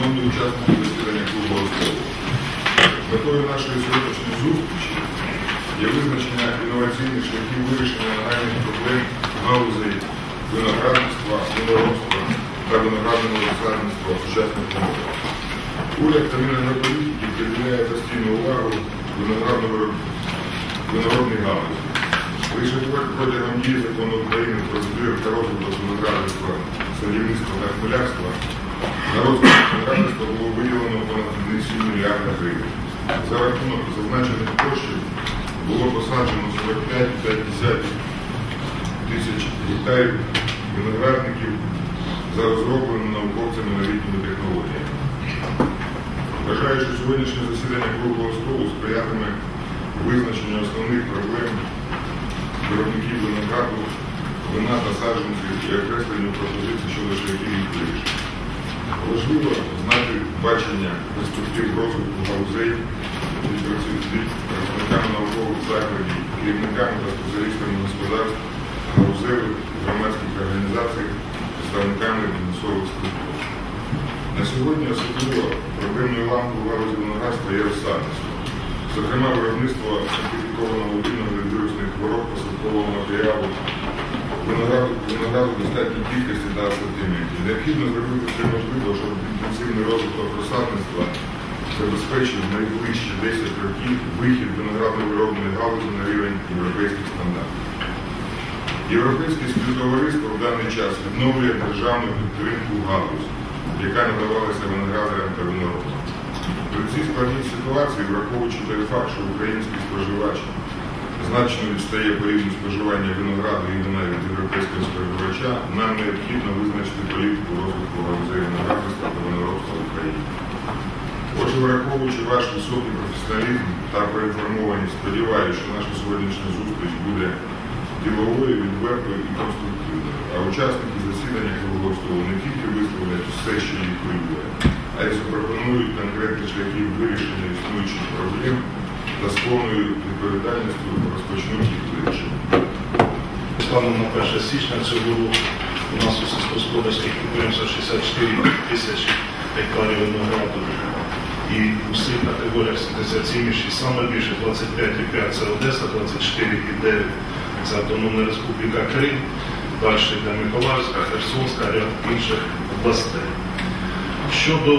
Шановні учасники засідання круглого столу, метою нашої сьогоднішньої зустрічі є визначення інноваційних шляхів вирішення нагальних проблем галузей виноградництва, виноробства та виноградного засадництва в сучасних умовах. Уряд та Мінагрополітики приділяє постійну увагу виноробній галузі. Лише протягом дії закону України про збір та розвиток виноградництва, садівництва та хмелярства на розвиток виноградництва було виділено понад 1,7 мільярда гривень. За рахунок зазначених коштів було посаджено 45,5 тисяч гектарів виноградників за розробленими науковцями новітніми технологіями. Вважаю, що сьогоднішнє засідання круглого столу сприятиме визначенню основних проблем виробників винограду, вина та саджанців і окресленню пропозицій щодо шляхів їх вирішення. Важливо знати бачення перспектив розвитку галузей від працівниками наукових закладів, керівниками та спеціалістами господарств, галузевих, громадських організацій, представниками бізнесових структур. На сьогодні особливо проблемною лампою в галузі виноградства є розсадництво. Зокрема, виробництво сертифікованого вільного від вірусних хвороб посадкового матеріалу, винограду в достатній кількості та асортименті. Необхідно зробити все можливе, щоб інтенсивний розвиток розсадництва забезпечив найближчі 10 років вихід виноградно-виробної галузі на рівень європейських стандартів. Європейське співтовариство в даний час відновлює державну підтримку галузі, яка надавалася виноградарям та виноробам. При цій складній ситуації, враховуючи той факт, що український споживач значно відстає по рівню споживання винограду і вина від європейського споживача, нам необхідно визначити політику розвитку галузей виноградництва та виноробства в Україні. Отже, враховуючи ваш високий професіоналізм та проінформованість, сподіваюся, що наша сьогоднішня зустріч буде діловою, відвертою і конструктивною, а учасники засідання круглого столу не тільки висловлять все, що їх хвилює, а й запропонують конкретні шляхи вирішення існуючих проблем та з повною відповідальністю розпочнуть їх вирішення. Станом на 1 січня цього року у нас у сільськогосподарських підприємствах 64 тисячі гектарів винограду і у всіх категоріях 77,6, саме більше 25,5 це Одеса, 24,9 це Автономна Республіка Крим, далі йде Миколаївська, Херсонська, ряд інших областей. Щодо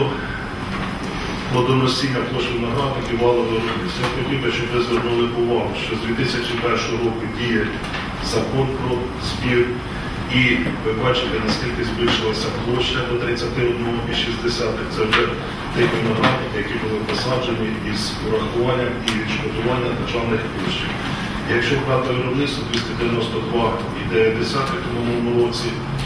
плодоносіння площ виноградників валового виробництва, я хотів би, щоб ви звернули увагу, що з 2001 року діє закон про збір, і ви бачите, наскільки збільшилася площа до 31,6. Це вже ті виноградники, які були посаджені із урахуванням і відшкодуванням державних коштів. Якщо брати виробництво 292,9 в минулому році,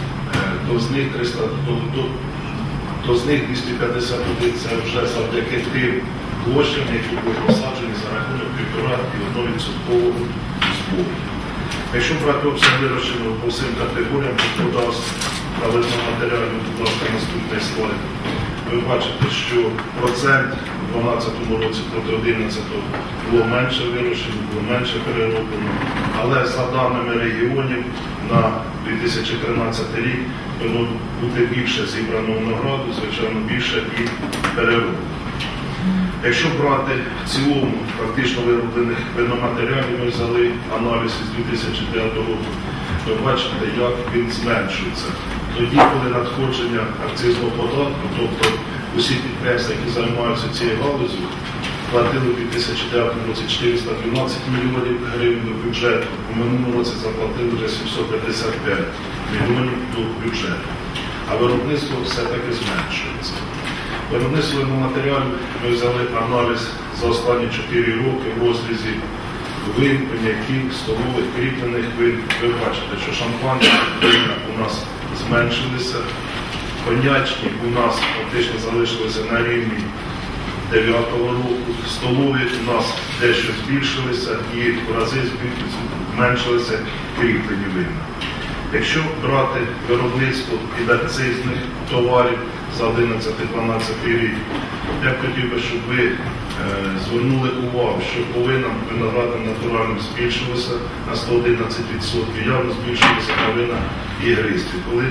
то з них 251 це вже завдяки тим площам, які були посаджені за рахунок 1,5% збору. Якщо брати обсяг вирощеного по всім категоріям господарств та матеріалів, будь ласка, наступний слайд, ви бачите, що процент у 2012 році проти 2011 було менше вирощено, було менше перероблено, але за даними регіонів на 2013 рік буде більше зібраного винограду, звичайно, більше і перероблено. Якщо брати в цілому практично вироблених виноматеріалів, ми взяли аналіз із 2009 року, ви бачите, як він зменшується. Тоді, коли надходження акцизного податку, тобто усі підприємства, які займаються цією галузю, платили у 2009 році 412 мільйонів гривень до бюджету, у минулому році заплатили вже 755 мільйонів до бюджету. А виробництво все-таки зменшується. Виробництво матеріалів ми взяли аналіз за останні 4 роки в розрізі вин, коньяків, столових, кріплених вин. Ви бачите, що шампанські вина у нас зменшилися, коньячні у нас фактично залишилися на рівні 2009 року, столові у нас дещо збільшилися і в рази зменшилися кріплені вина. Якщо брати виробництво від акцизних товарів за 11-12 рік, я б хотів би, щоб ви звернули увагу, що половина винограду натуральним збільшилася на 111%, явно збільшилася половина ігристів. Коли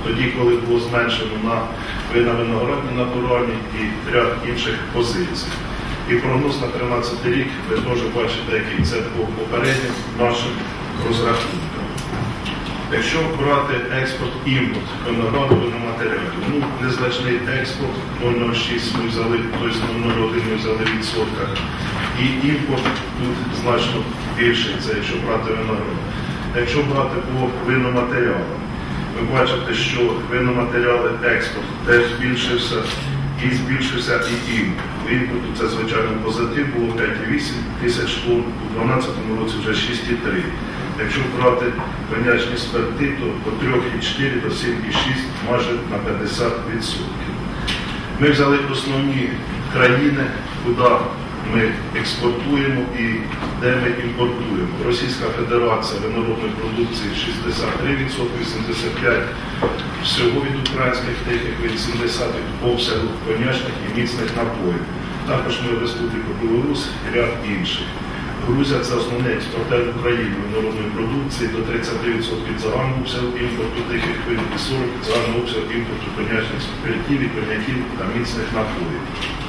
тоді, коли було зменшено на вина виноградні натуральні і ряд інших позицій. І прогноз на 13 рік ви теж бачите, який це по попереднім нашим розрахункам. Якщо брати експорт-імпорт винограду, виноматеріалів, незначний експорт 0,06 ми взяли, тобто 0,01 ми взяли відсотка. І імпорт тут значно більший, це якщо брати виноград. Якщо брати по виноматеріалам, ви бачите, що виноматеріали експорт теж збільшився і збільшився і імпорт. У імпорту це, звичайно, позитив, було 5,8 тисяч тонн, у 2012 році вже 6,3. Якщо брати коньячні спирти, то по 3,4 до 7,6 майже на 50%. Ми взяли основні країни, куди ми експортуємо і де ми імпортуємо. Російська Федерація виноробної продукції 63%, 85% всього від українських тихих, від 70% обсягу коньячних і міцних напоїв. Також ми в Республіку Білорусь і ряд інших. Грузія – це основний експортер України виноробної продукції, до 33% загального обсягу імпорту тихих видів і 40% загального обсягу імпорту коньячних спиртів і коньяків та міцних напоїв.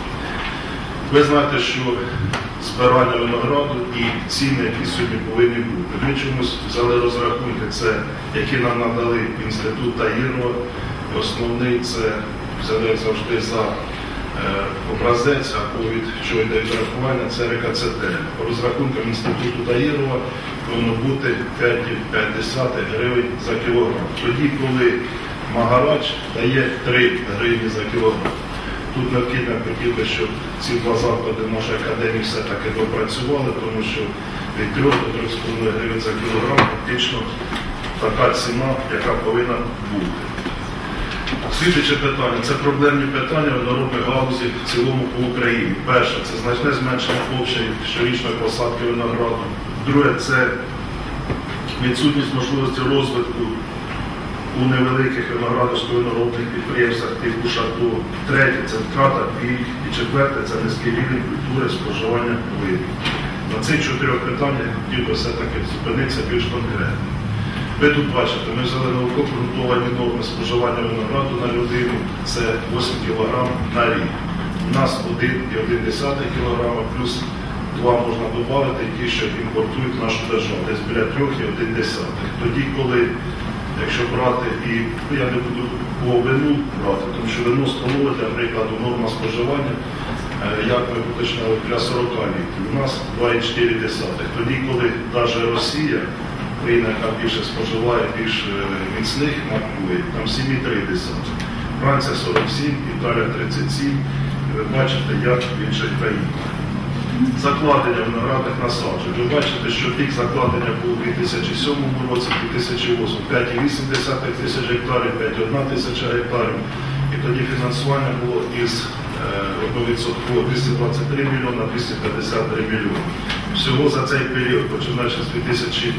Ви знаєте, що збирання винограду і ціни, які сьогодні повинні бути. Ми чомусь взяли розрахунки, це які нам надали інститут Таїрова. Основний це взяли завжди за образець, або від чого йде відрахування, це РКЦТ. По розрахункам інституту Таїрова повинно бути 5,5 гривень за кілограм. Тоді, коли Магарач дає 3 гривні за кілограм. Тут необхідно, хотів би, щоб ці два заклади нашої академії все-таки допрацювали, тому що від 3 до 3,5 гривень за кілограм фактично така ціна, яка повинна бути. Слідуюче питання – це проблемні питання виноробної галузі в цілому по Україні. Перше – це значне зменшення обсягів щорічної посадки винограду. Друге – це відсутність можливості розвитку у невеликих виноградарсько-виноробних підприємствах типу шато. Третє – це втрата пільг. І четверте – це низький рівень культури споживання видів. На цих 4 питаннях хотів би все-таки зупинитися більш конкретно. Ви тут бачите, ми взяли науково-обґрунтовані норми споживання винограду на людину, це 8 кг на рік. У нас 1,1 кг, плюс 2 можна додати, ті, що імпортують в нашу державу, десь біля 3,1. Тоді, коли, якщо брати, і я не буду по вину брати, тому що вино столове, для прикладу, норма споживання, як ми починали, для 40 літрів, у нас 2,4. Тоді, коли навіть Росія, країна, яка більше споживає, більш міцних напоїв, там 7,3. Франція 47, Італія 37. І ви бачите, як в інших країнах. Закладення виноградних насаджень. Ви бачите, що пік закладення був у 2007 році, 2008 – 5,8 тисяч гектарів, 5,1 тисяча гектарів. І тоді фінансування було із 1% 223 мільйона, 253 мільйони. Всього за цей період, починаючи з 2000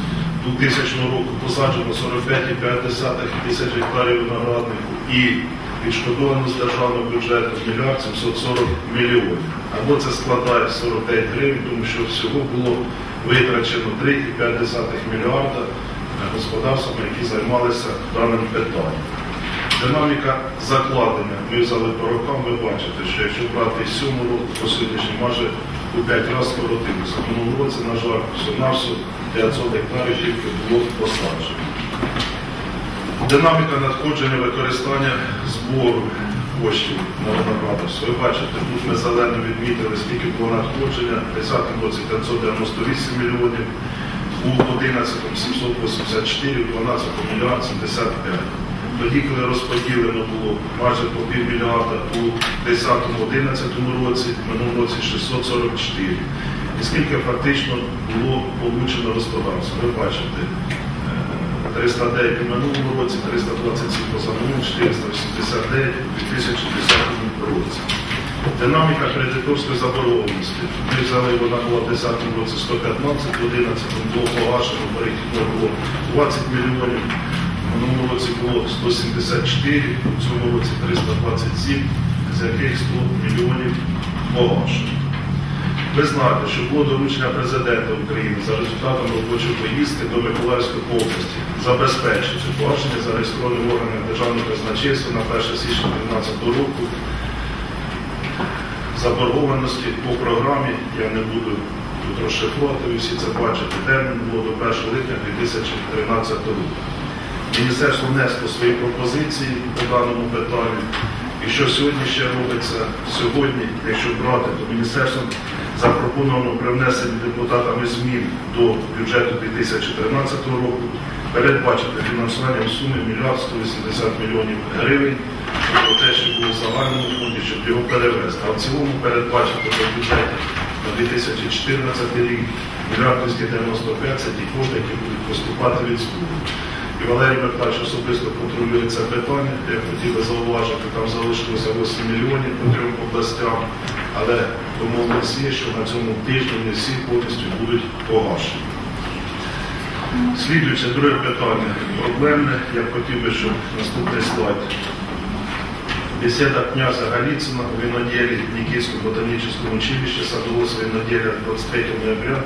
року, посаджено 45,5 тисяч гектарів винограднику і відшкодовано з державного бюджету 1 мільярд 740 мільйонів. Або це складає 45 гривень, тому що всього було витрачено 3,5 мільярда господарствами, які займалися даним питанням. Динаміка закладення ми взяли по рокам, ви бачите, що якщо брати з 7 року по сьогоднішній, майже у 5 разів скоротилося. В минулому році, на жаль, всього-навсього 500 гектарів тільки було посаджено. Динаміка надходження використання збору коштів на виноградарство. Ви бачите, тут ми зелено відмітили, скільки було надходження, в 2010 році 598 мільйонів, у 2011 784, у 2012 мільярд 75. Тоді, коли розподілено було майже по півмільярда у 2010-2011 році, в минулому році 644. І скільки фактично було получено господарство. Ви бачите, 309 в минулому році, 327 позаминулому, 489 у 2010 році. Динаміка кредиторської заборгованості. Ми взяли, вона була в 2010 році 115, в 2011 було погашено, перехідно було 20 мільйонів. В минулому році було 174, в цьому році 327, з яких 100 мільйонів погашено. Ви знаєте, що було доручення президента України за результатом робочої поїздки до Миколаївської області забезпечити погашення зареєстрованих органів державного казначейства на 1 січня 2012 року заборгованості по програмі. Я не буду тут розшифрувати, ви всі це бачите. Термін було до 1 липня 2013 року. Міністерство внесло свої пропозиції по даному питанню. І що сьогодні ще робиться? Сьогодні, якщо брати, то міністерством запропоновано при внесенні депутатами змін до бюджету 2013 року передбачити фінансування в сумі 1 180 мільйонів гривень, тобто те, що було в загальному фонді, щоб його перевести. А в цілому передбачити в бюджеті на 2014 рік 1 295 – це ті кошти, які будуть поступати від СБУ. І Валерій Михайлович особисто контролює це питання. Я хотів би зауважити, там залишилося 8 мільйонів по 3 областям, але домовленість є, що на цьому тижні не всі повністю будуть погашені. Слідуюче, друге питання. Проблемне, я б хотів би, щоб наступний слайд. Беседа князя Голицына о виноделии в Никитском ботаническом училище садоводства виноделия 23 ноября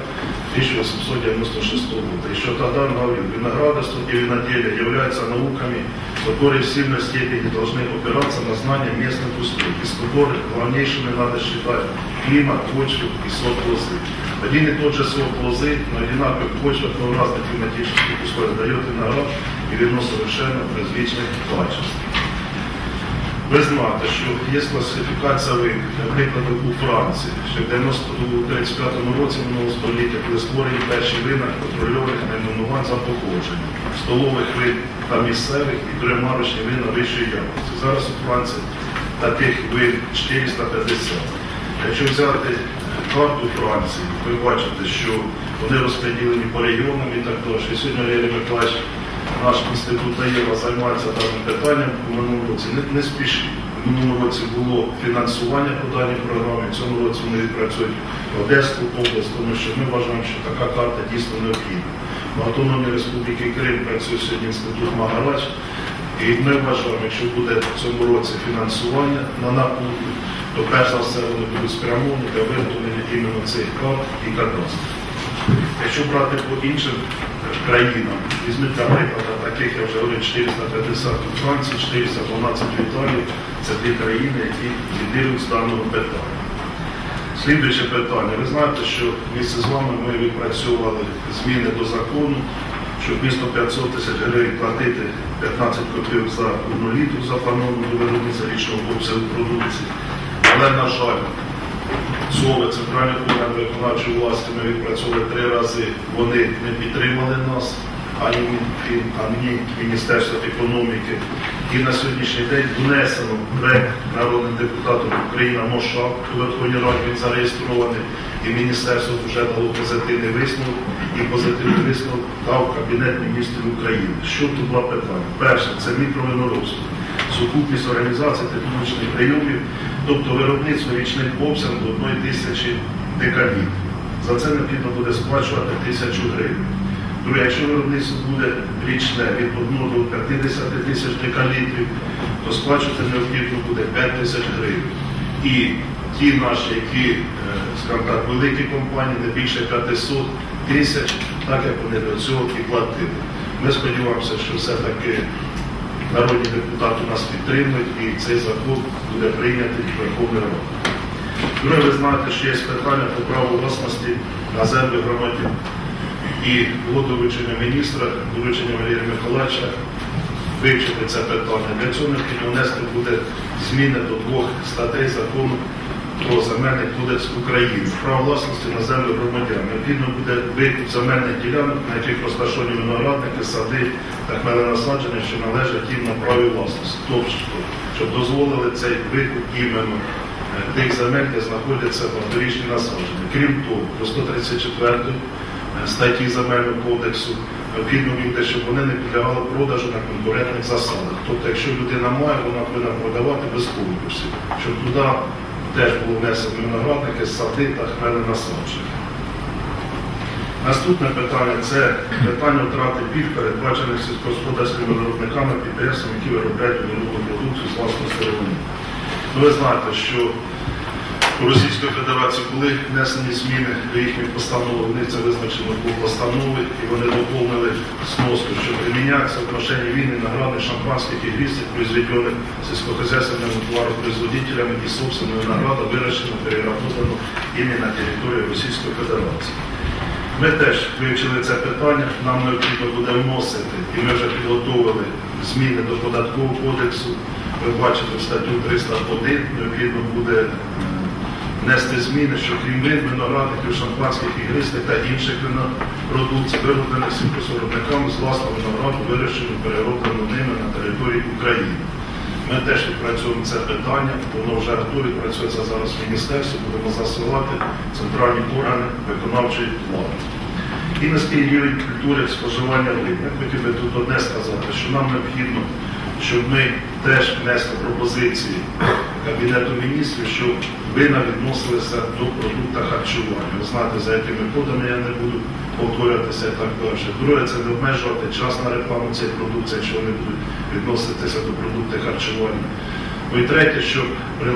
1896 года. Еще тогда он говорил, виноградарство и виноделие являются науками, которые в сильной степени должны опираться на знания местных условий, из которых главнейшими надо считать климат, почву и сорт лозы. Один и тот же сорт лозы на одинаковых почвах, но в разных климатических условиях дает виноград и вино совершенно различных качеств. Ви знаєте, що є класифікація видів, наприклад, у Франції, що в 1935 році минулого століття були створені перші вина контрольованих найменувань за походженням, столових вин та місцевих і тримарочні вина вищої якості. Зараз у Франції таких вин 450. Якщо взяти карту Франції, ви бачите, що вони розподілені по регіонам і так далі. І сьогодні Валерій Миколаївич, наш інститут АЄВА займається даним питанням у минулому році. Не спішіть. У минулому році було фінансування по даній програмі, в цьому році вони відпрацюють Одеську область, тому що ми вважаємо, що така карта дійсно необхідна. В Автономній Республіці Крим працює сьогодні інститут Магарач, і ми вважаємо, якщо буде в цьому році фінансування на напрямку, то перш за все вони будуть спрямовані для виготовлення іменно цих карт і кадастрів. Якщо брати по іншим країнам, візьміть, наприклад, таких, я вже говорив, 450 у Франції, 412 в Італії, це ті країни, які лідирують з даного питання. Слідуюче питання. Ви знаєте, що місце з вами ми відпрацьовували зміни до закону, щоб вмісто 500 тисяч гривень платити 15 копійок за 1 літру заплановано до виробництва річного обсягу продукції. Але, на жаль, ЦОВи, центральні органи виконавчої власті, ми відпрацьовували 3 рази, вони не підтримали нас, ані Мінфін, ані Міністерство економіки. І на сьогоднішній день внесено проект народним депутатом України Мошак, у Верховній Раді він зареєстрований, і Міністерство вже дало позитивний висновок, і позитивний висновок дав Кабінет міністрів України. Що тут 2 питання? Перше, це мікровиноробство, сукупність організацій технічних прийомів, тобто виробництво річним обсягом до 1 тисячі декалітрів. За це необхідно буде сплачувати 1000 гривень. Друге, якщо виробництво буде річне від 1 до 50 тисяч декалітрів, то сплачувати необхідно буде 5000 гривень. І ті наші, які, скажімо так, великі компанії, не більше 500 тисяч, так як вони до цього і платили. Ми сподіваємося, що все-таки народні депутати нас підтримують і цей закон буде прийнятий в Верховній Раді. Друге, ви знаєте, що є питання по праву власності на землю громадян. І було доручення міністра, доручення Валерія Миколаївича вивчити це питання. Для цього необхідно внести буде зміни до 2 статей закону про земельний кодекс України. Право власності на землю громадян. Необхідно буде викуп земельних ділянок, на яких розташовані виноградники, сади та хмеленасадження, що належать їм на праві власності. Тобто, щоб дозволили цей викуп іменно тих земель, де знаходяться багаторічні насадження. Крім того, до 134 статті Земельного кодексу необхідно буде, щоб вони не підлягали продажу на конкурентних засадах. Тобто, якщо людина має, вона повинна продавати без конкурсів, щоб туди теж було внесено виноградники, сади та хмеленасадження. Наступне питання – це питання втрати пільг, передбачених сільськогосподарськими виробниками, підприємствами, які виробляють виробну продукцію з власної сировини. Ви знаєте, що у Російської Федерації були внесені зміни до їхніх постанов, вони це визначено по постанови, і вони доповнили сноску, що приміняється в отношении війни награды шампанских и игристых, произведенных сельскохозяйственными товаропроизводителями и собственную награду, выращенную, переработанную ими на території Російської Федерації. Ми теж вивчили це питання, нам необхідно буде вносити, і ми вже підготовили зміни до Податкового кодексу. Ви бачите в статтю 301, необхідно буде внести зміни, що крім вин, виноградників, шампанських, ігристих та інших винопродукцій, вироблених сільхозвиробниками з власного винограду, вирощену, перероблену ними на території України. Ми теж відпрацюємо це питання, воно вже готові, працюється зараз в міністерстві, будемо засилати центральні органи виконавчої влади. І низький рівень культури споживання вин. Я хотів би тут одне сказати, що нам необхідно, щоб ми теж внесли пропозиції Кабінету міністрів, щоб вина відносилися до продукту харчування. Ви знаєте, за якими кодами я не буду повторюватися і так далі. Друге, це не обмежувати час на рекламу цієї продукції, якщо вони будуть відноситися до продуктів харчування. Ну і третє, щоб при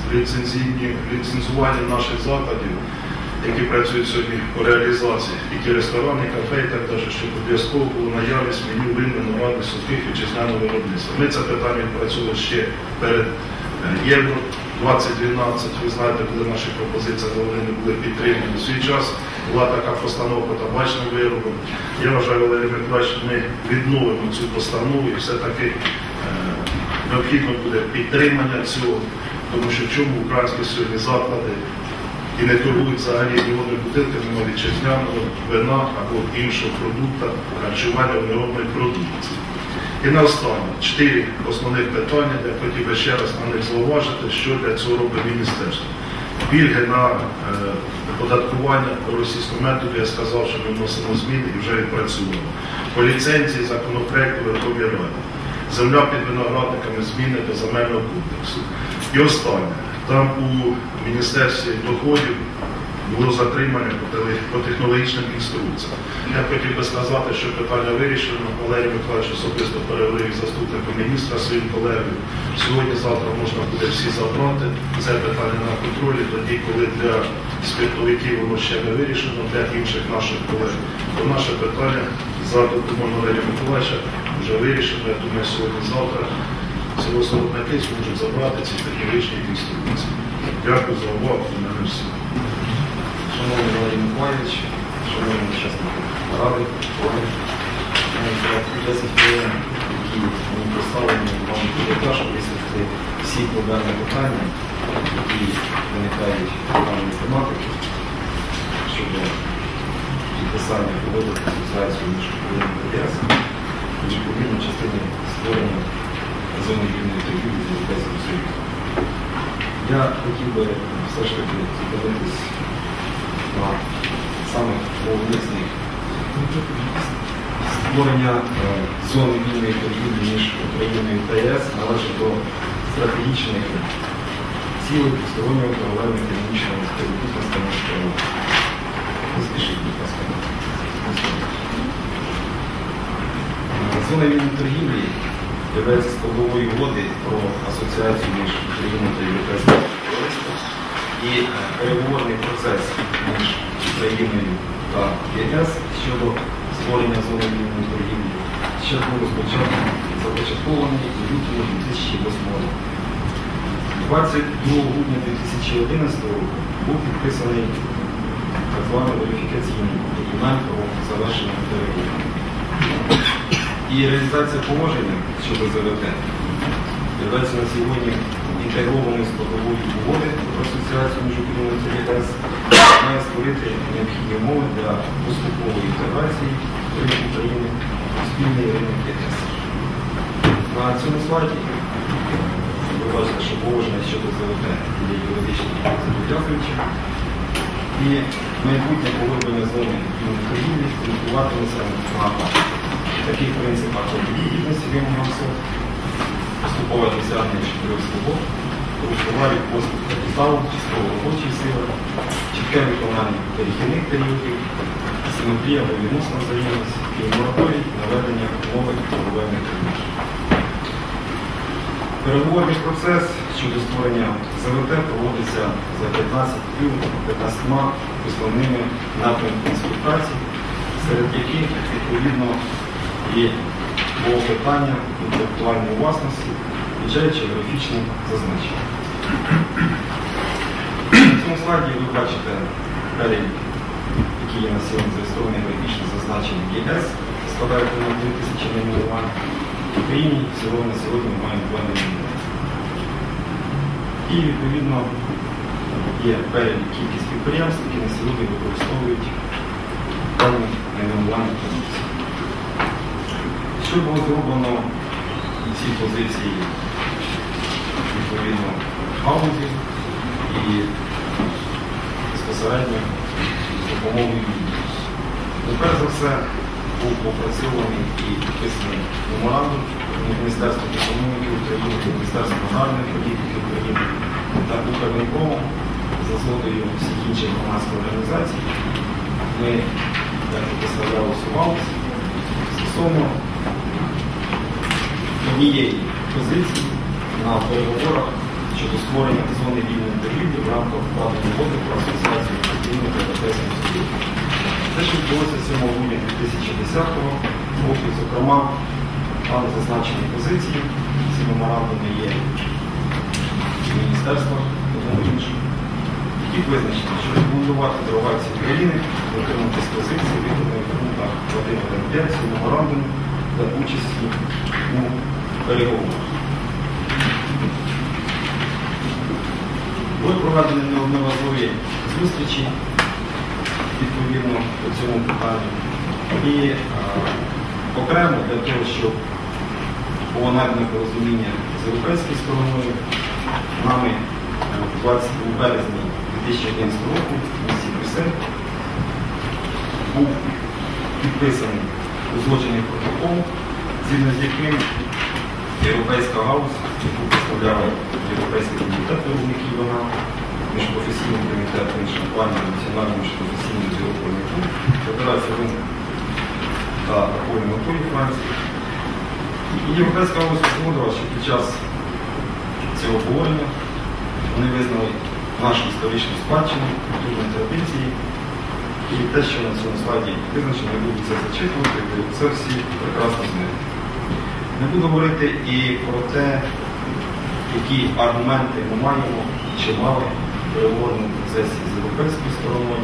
ліцензуванні наших закладів, які працюють сьогодні по реалізації, які ресторани, кафе і так далі, щоб обов'язково було наявність меню вин, виноградних, сухих вітчизняного виробництва. Ми це питання відпрацювали ще перед Євро 2012. Ви знаєте, коли наші пропозиції не були підтримані. У свій час була така постановка табачним виробом. Я вважаю, Валерій Миколаївич, ми відновимо цю постанову і все-таки необхідно буде підтримання цього, тому що в чому українські сьогодні заклади і не торгують взагалі ні бутилками вітчизняного вина або іншого продукту харчування виробної продукції. І наостанок, 4 основних питання, я хотів би ще раз на них зауважити, що для цього робить міністерство. Пільги на оподаткування по російському методу, я сказав, що ми вносимо зміни і вже відпрацюємо. По ліцензії законопроекту Верховної Ради. Земля під виноградниками, зміни до земельного кодексу. І останнє. Там у Міністерстві доходів було затримання по технологічним інструкціям. Я хотів би сказати, що питання вирішено. Валерій Миколаївич особисто перевели заступником міністра своїм колегою. Сьогодні-завтра можна буде всі забрати це питання на контролі, тоді, коли для спиртовиків воно ще не вирішено, для інших наших колег. То наше питання за допомогою Валерія Миколаївича вже вирішено. Я думаю, сьогодні-завтра сільгоспвиробники зможуть забрати ці технологічні інструкції. Дякую за увагу. У мене все. Шановний Валерій Миколаївич, шановні учасники ради, за 10 хвилин, які мені представлені, вам буде тяжко висвітлити всі проблемні питання, які виникають в даній тематиці, щодо підписання угоди про асоціацію між Україною та ЄС, і відповідно частини створення зони вільної торгівлі з Європейським Союзом. Я хотів би все ж таки зупинитись на самих головних з них. Створення зони вільної торгівлі між Україною та ЄС належить до стратегічних цілей двостороннього торговельно-економічного співробітництва між країнами. Не спішіть, будь ласка. Зона вільної торгівлі є складовою угоди про асоціацію між Україною та Європейським Союзом, і переговорний процес між Україною та ЄС щодо створення зони вільної торгівлі ще був започаткований у лютому 2008 року. 22 грудня 2011 року був підписаний так званий верифікаційний документ про завершення переговорів. І реалізація положення щодо ЗВТ являється на сьогодні інтегрованою складовою угоди про асоціацію між Україною та ЄС, має створити необхідні умови для поступової інтеграції України у спільний ринок ЄС. На цьому слайді ви бачите, що положення щодо ЗВТ є юридично зобов'язуючим, і майбутнє поглиблення зони вільної торгівлі ґрунтуватиметься на таких принципах відповідності вимогам СОТ, поступове досягнення 4 свобод, товарів, послуг, капіталу, частково робочої сили, чітке виконання перехідних періодів, симетрія або відносна взаємність і мораторій наведення нових торговельних ринків. Переговорний процес щодо створення ЗВТ проводиться за 15 основними напрямками співпраці, серед яких, відповідно, є питання інтелектуальної власності, включаючи географічне зазначення. На цьому слайді ви бачите перелік, який є на сьогодні зареєстрований географічне зазначення ЄС, складає понад 2000 найменувань. В Україні всього на сьогодні ми маємо 2 найменування. І, відповідно, є перелік кількість підприємств, які на сьогодні використовують певні найменування продукції. Що було зроблено у цій позиції, відповідно, галузі і безпосередньо з допомогою відео. Перш за все, був опрацьований і підписаний меморандум Міністерства економіки України, Міністерства аграрної політики України та Укренерго за згодою всіх інших громадських організацій. Ми, як і представляли, сувалися стосовно однієї позиції на переговорах щодо створення зони вільної торгівлі в рамках укладення угоди про асоціацію України та Європейського Союзу. Те, що відбулося 7 грудня 2010 року, зокрема, там зазначені позиції, ці меморандуми є Міністерства одного іншого, які визначені, що рекомендувати делегації України виконати з позиції, виконаної в пунктах 1.1.5 цього меморандуму для участі у переговорах. Були проведені неодноразові зустрічі відповідно по цьому питанню. І окремо для того, щоб було найдено порозуміння з європейською стороною, нами у березні 2011 року в місті Брюссель був підписаний узгоджений протокол, згідно з яким європейська галузь, яку представляли Європейський комітет виробників вина, міжпрофесійний комітет в іншому плані, Національний міжпрофесійний бюро клуб, Федерація вин та алкогольної моторів Франції. І європейська галузь згодила, що під час цього обговорення вони визнали нашу історичну спадщину, культурні традиції. І те, що на цьому слайді визначено, не буду це зачитувати, бо це всі прекрасно знають. Не буду говорити і про те, які аргументи ми маємо чи мали в переговорному процесі з європейською стороною.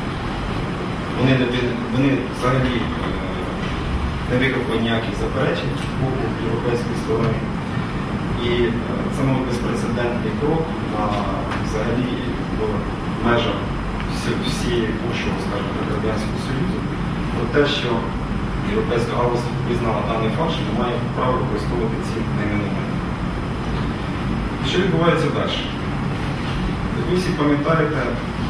Вони взагалі не викликали ніяких заперечень з боку європейської сторони. І це мав безпрецедентний крок взагалі в межах всієї бувшого, скажімо так, Радянського Союзу про те, що європейська галузь визнала даний факт, що не має права використовувати ці найменування. Що відбувається далі? Ви всі пам'ятаєте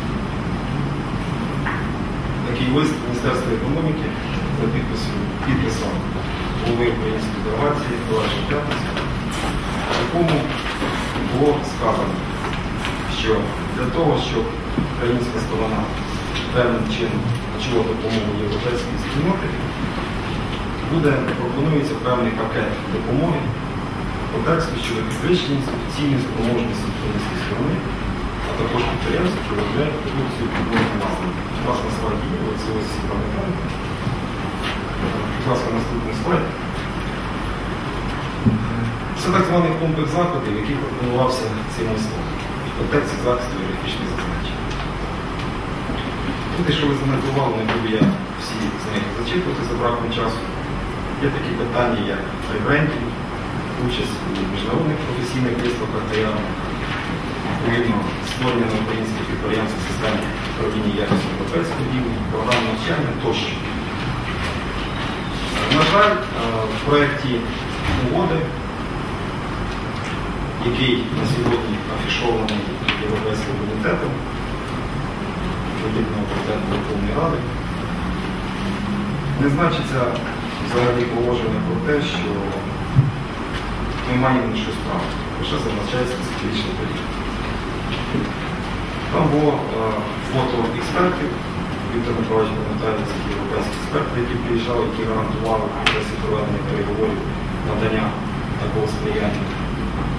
такий лист Міністерства економіки за підписом голови української делегації Товариша П'ятниця, в якому було сказано, що для того, щоб українська сторона певним чином почула допомогу європейської спільноти, пропонується певний пакет допомоги по тексту щодо підвищення інституційної спроможності української сторони, а також підприємств, які виробляють продукцію підводних маслів. У вас на слайді є, це ось всі пам'ятаєте. Будь ласка, наступний слайд. Це так званий комплекс заходів, який пропонувався цим листом. В контексті захисту географічних зазначень. Тут, що ви занотували, не буду я всі з них зачитувати за браком часу. Є такі питання, як ребрендінг, участь у міжнародних професійних виставках та ярмарках, відповідно створення на українських підприємствах системи управління якості європейського рівня, програм навчання тощо. На жаль, в проєкті угоди, який на сьогодні афішований Європейським комітетом, подібного президента Верховної Ради, не значиться взагалі положення про те, що ми маємо на щось право, лише зазначається специфічний період. Там було фото експертів, Віктор Миколаївич пам'ятає, це європейські експерти, які приїжджали, які гарантували в процесі проведення переговорів надання такого сприяння.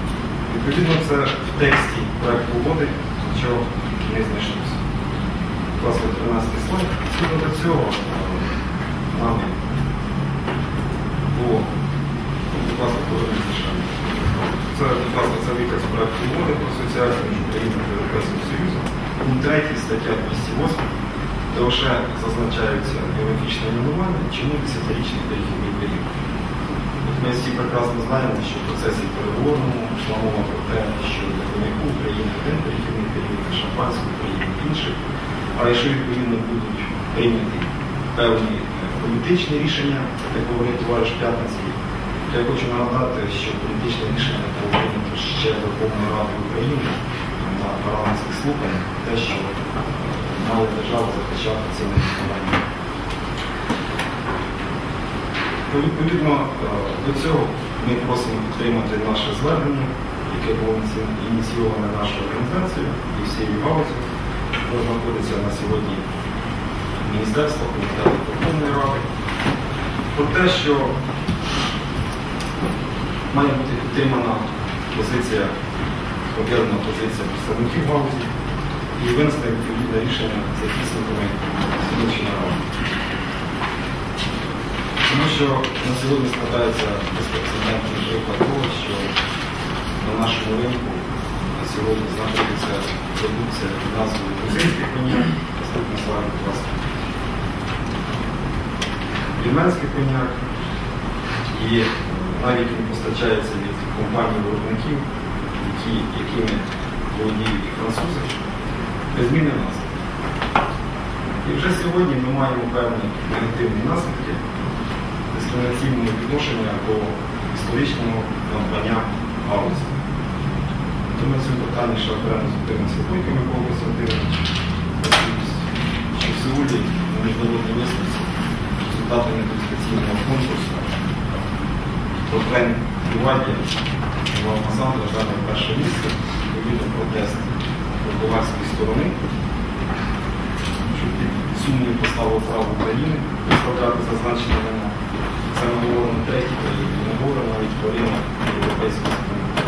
Відповідно, це в тексті проекту угоди нічого не знайшлося. Будь ласка, 13 слайд. Щодо до цього нами було, будь ласка, повернутися ще. Це, будь ласка, це виказ проекту угоди про асоціацію між Україною та Європейським Союзом. Пункт 3, стаття 208, де лише зазначаються географічне іменування, чому 10-річний перехідний період. Ми всі прекрасно знаємо, що в процесі переговорному йшла мова про те, що для коньяку України один перехідний період, для шампанського України інший. А якщо відповідно будуть прийняті певні політичні рішення, як говорив товариш П'ятницький, то я хочу нагадати, що політичне рішення було прийнято ще Верховною Радою України на парламентських слуханнях, те, що мали державу захищати цим існування. Відповідно до цього ми просимо підтримати наше звернення, яке було ініційоване нашою організацією і всією галузю, яке знаходиться на сьогодні Міністерства, Комітету Верховної Ради, про те, що має бути підтримана позиція, об'єднана позиція представників галузі і винести відповідне рішення за підсумками сьогоднішньої ради. Тому що на сьогодні складається безпрецедентний приклад того, що на нашому ринку на сьогодні знаходиться продукція під назвою грузинський коньяк, наступний слайд, будь ласка, вірменський коньяк, і навіть він постачається від компаній-виробників, якими володіють і французи, без зміни назви. І вже сьогодні ми маємо певні негативні наслідки дискримінаційного відношення до історичного надбання галузі. Тому на цьому питанні ще окремо зупинимося Бойко Микола Константинович, що в Сеулі на міжнародній виставці результати недискримінаційного конкурсу про тренд Івадія Алмазандра зайняв перше місце, відповідно протест португальської сторони, що під сумнів поставив право України виставляти зазначення вина. Це ми говоримо третій країні, ми говоримо навіть про ринок європейського спільноти.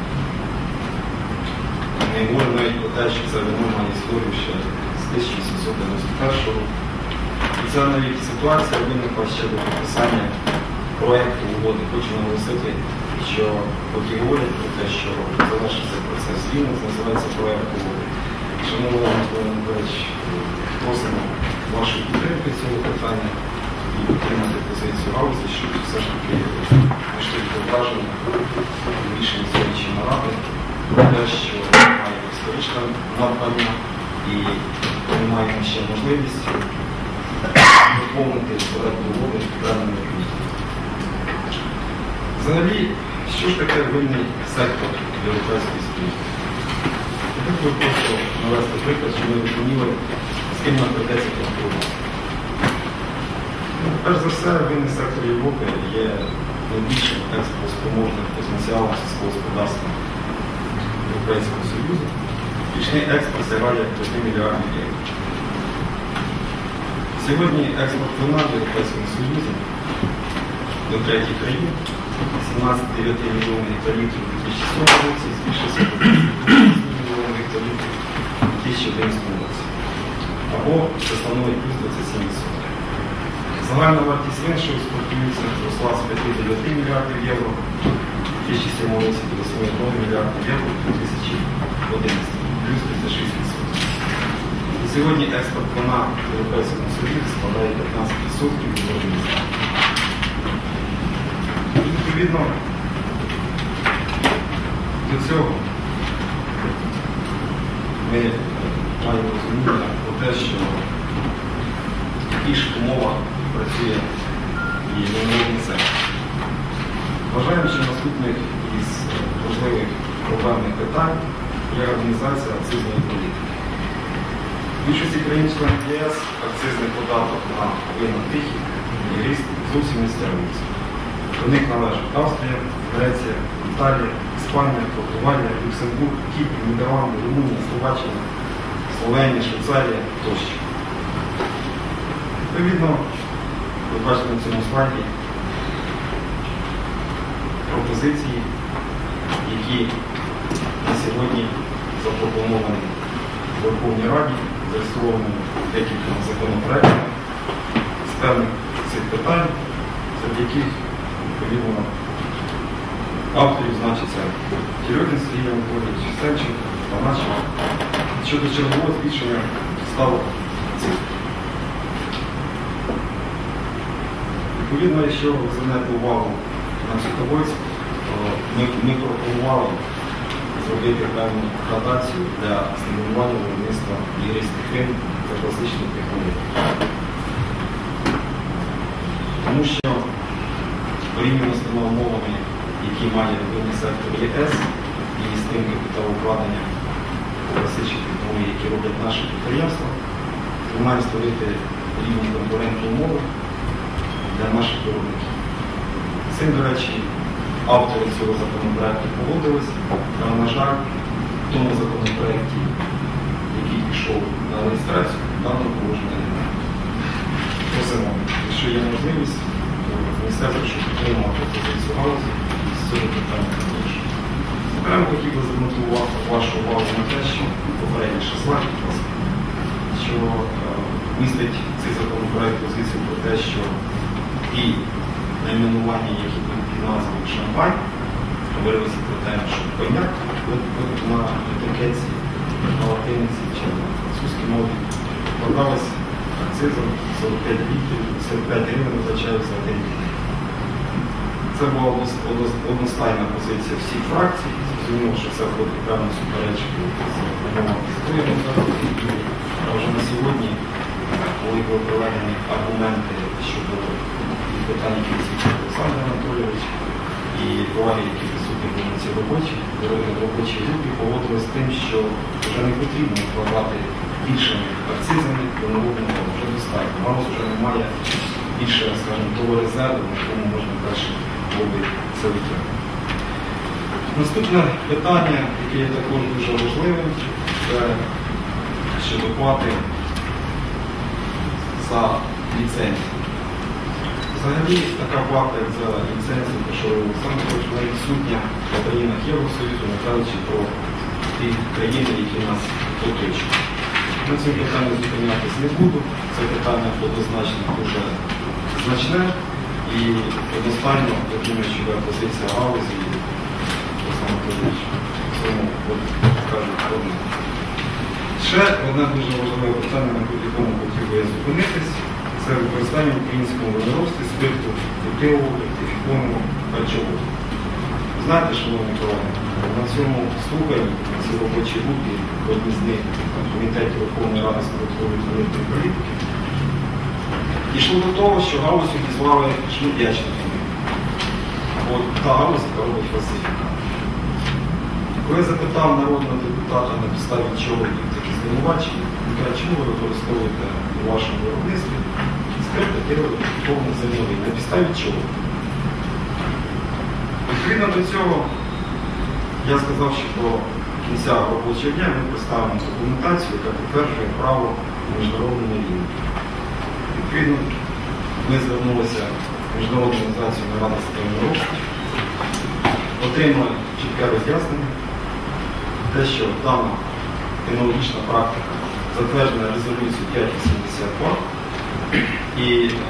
Ми говоримо навіть про те, що це вино має історію ще з 1791 року. І це навіть ситуація виникла ще до підписання проєкту угоди. Хочу наголосити, що поки говорять про те, що завершиться процес війни, називається проєкт угоди. Шановний Микола Миколаївич, просимо вашої підтримки цього питання і підтримати позицію галузі, щоб все ж таки знайшли відображення в рішенні сьогоднішньої наради про те, що має історичне надбання і ми маємо ще можливість доповнити проєкт угоди певними пунктами. Взагалі, що ж таке винний сектор європейської спільноти? Я хотів просто навести приклад, щоб ми розуміли, з ким нам прийдеться конкурувати. Перш за все, винний сектор Європи є найбільшим експортоспроможним потенціалом сільського господарства Європейського Союзу. Річний експорт сягає 5 мільярдів євро. Сьогодні експорт вина в Європейському Союзі до третіх країн 17,9 мільйонів гектолітрів у 2007 році збільшився до 20 мільйонів гектолітрів у 2011 році. Або це становить плюс 27%. Загальна вартість вин, що експортується, зросла з 5 до 9 мільярдів євро у 2007 році до 8,1 мільярдів євро у 2011 плюс 36%. І сьогодні експорт вина в Європейському Союзі складає 15% від виробництва. Відповідно до цього ми маємо розуміння про те, що в таких ж умовах працює і виробний сектор. Вважаємо, що наступних із важливих проблемних питань є організація акцизної політики. В більшості країн-членів ЄС акцизний податок на вина тихий і ріст зовсім не стягується. До них належать Австрія, Греція, Італія, Іспанія, Португалія, Люксембург, Кіпр, Нідерланди, Румунія, Словаччина, Словенія, Швейцарія тощо. Відповідно, ви бачите на цьому слайді пропозиції, які сьогодні запропонований в Верховній Раді, зареєстрований декількома законопроектами з певних цих питань, завдяки відповідно авторів, значиться Тільотін Сергій Анатолійович, Сенченко, Паначенко, щодо чергового збільшення ставок акцизу. Відповідно, якщо ви звернете увагу на цю таблицю, то ми пропонували зробити певну градацію для стимулювання виробництва ігристих вин та класичних технологій. Тому що порівняно з тими умовами, які має виробний сектор ЄС, і з тим капіталовкладенням класичних технологій, які роблять наші підприємства, ми маємо створити рівні конкурентні умови для наших виробників. Цим, до речі, автори цього законопроекту погодились, але, на жаль, в тому законопроекті, який пішов на реєстрацію, даного положення немає. Просимо, якщо є можливість, то міністерство, щоб підтримувати позицію галузі, і з цього питання також. Окремо хотів би звернути вашу увагу на те, що попередніше слайд, будь ласка, що містить цей законопроект позицію про те, що і найменування, які будуть під назвою шампань, говорилося про те, що коньяк на етикетці, на латиниці чи на французькій мові продалось акцизом 45 гривень, визначаю за 1 літр. Це була одностайна позиція всіх фракцій. Зрозуміло, що це входить певно суперечки з умовами історії. А вже на сьогодні, коли були проведені аргументи щодо питань, які висвітлює Олександр Анатолійович, і колеги, які присутні були на цій робочій групі, погодилися з тим, що вже не потрібно вкладати більшими акцизами до нового мови. Вже достатньо. Галузь вже немає більше, скажімо, того резерву, на якому можна далі робити це витягнути. Наступне питання, яке є також дуже важливим, це щодо плати за ліцензію. Взагалі, така плата за ліцензію, що Олександр вона відсутня в країнах Євросоюзу, не кажучи про ті країни, які нас оточують. На цьому питанні зупинятись не буду. Це питання однозначно дуже значне і одностайно, я думаю, що позиція галузі і Олександр Анатолійович в цьому кажуть одне. Ще одне дуже важливе питання, на якому хотів би я зупинитись. Це використання в українському виноробстві спирту етилового ретифікованого харчового. Знаєте, шановні колеги, на цьому слуханні, на цій робочій групі, в одній з них в Комітеті Верховної Ради з податкової та митної політики, дійшло до того, що галузь відізвали шмудячниками. Або та галузь, яка робить фальсифікат. Коли я запитав народного депутата, на підставі чого їх такі звинувачення, він каже, чому ви використовуєте у вашому виробництві спирт етилового зерновий? На підставі чого? Відповідно до цього, я сказав, що до кінця робочого дня ми представимо документацію, яка підтверджує право на міжнародному рівні. Відповідно, ми звернулися в Міжнародну організацію Ради світового виробництва, отримали чітке роз'яснення, те, що дана технологічна практика затверджена резолюцією 582 і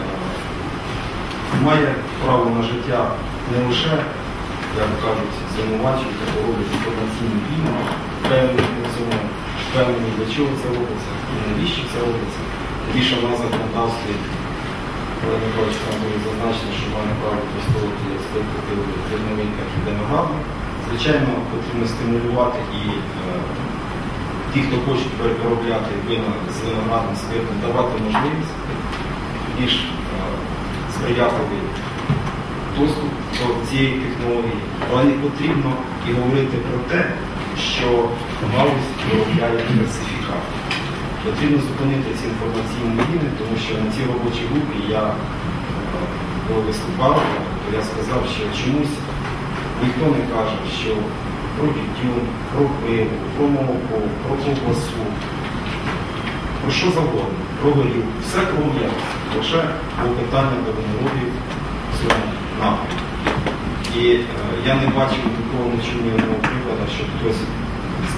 має право на життя не лише, як кажуть, звинувачують, або роблять інформаційні війни, впевнені, для чого це робиться і навіщо це робиться. Більше в нас в законодавстві, коли Миколаївич там було зазначено, що має право використовувати спиртовий зерновий як і виноградник. Звичайно, потрібно стимулювати і ті, хто хочуть переробляти вина з виноградним спиртом, давати можливість більш сприятливий доступ до цієї технології. Але не потрібно і говорити про те, що галузь виробляє фальсифікат. Потрібно зупинити ці інформаційні війни, тому що на цій робочій групі я, коли виступав, то я сказав, що чомусь ніхто не каже, що про тютюн, про пиво, про молоко, про ковбасу, про що завгодно, про горілку, все кругом якості, лише по питання до виноробів в цьому напрямку. І я не бачив такого нічого прикладу, що хтось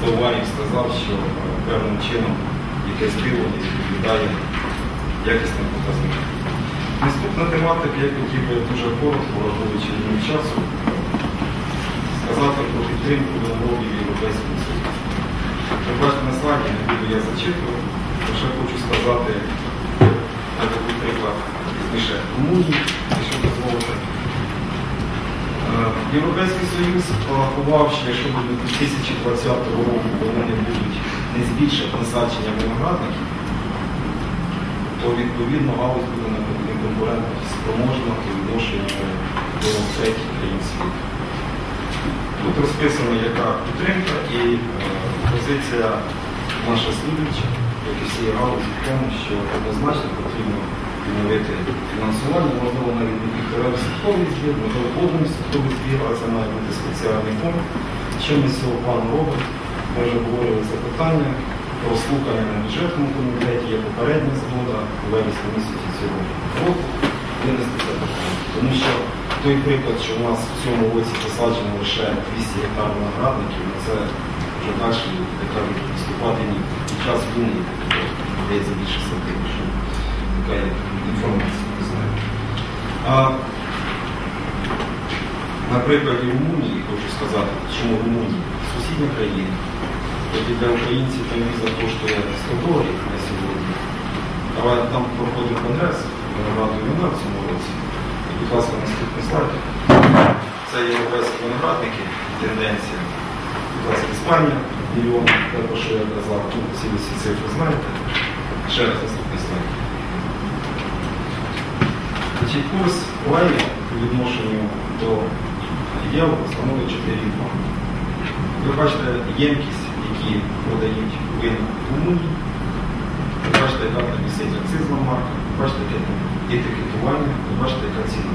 товарів сказав, що певним чином якесь пиво не відповідає якісним показникам. Наступна тематика, я хотів би дуже коротко, враховуючи ліміт часу, сказати про підтримку виноробів Європейського Союзу. Ви бачите на слайді, не буду я зачитувати, лише хочу сказати такий приклад пізніше Румунії, якщо дозволите. Європейський Союз порахував, що якщо до 2020 року вони не будуть не збільшити насадження виноградників, то відповідно галузь буде неконкурентно спроможна по відношенню до третіх країн світу. Тут розписано, яка підтримка і позиція наша слідуюча, як і всієї галузі, в тому, що однозначно потрібно відновити фінансування, можливо, навіть не 1,5% збір, можливо, 1% збір, а це має бути спеціальний фонд. Що ми з цього плану робимо? Ми вже говорили це питання про слухання на бюджетному комітеті, є попередня згода у вересні місяці цього року винести це питання. Тому що той приклад, що у нас в цьому році посаджено лише 200 гектарів виноградників, це вже далі, як кажуть, виступати під час війни, здається, більше садив, що така є інформація, не знаю. На прикладі Румунії, хочу сказати, чому Румунія? Сусідня країна. Тоді для українців там віза коштує $100 на сьогодні. Але там проходив конгрес виноградної вина в цьому році. І, будь ласка, наступний слайд. Це європейські виноградники, тенденція. Будь ласка, Іспанія, мільйон, про що я казав, тут ці цифри знаєте. Ще раз наступний слайд. Значить, курс лайна по відношенню до євро становить 4,2. Ви бачите ємкість, які продають вина в Румунії. Ви бачите, яка там висить акцизна марка, ви бачите, яке там етикетування, ви бачите, яка ціна.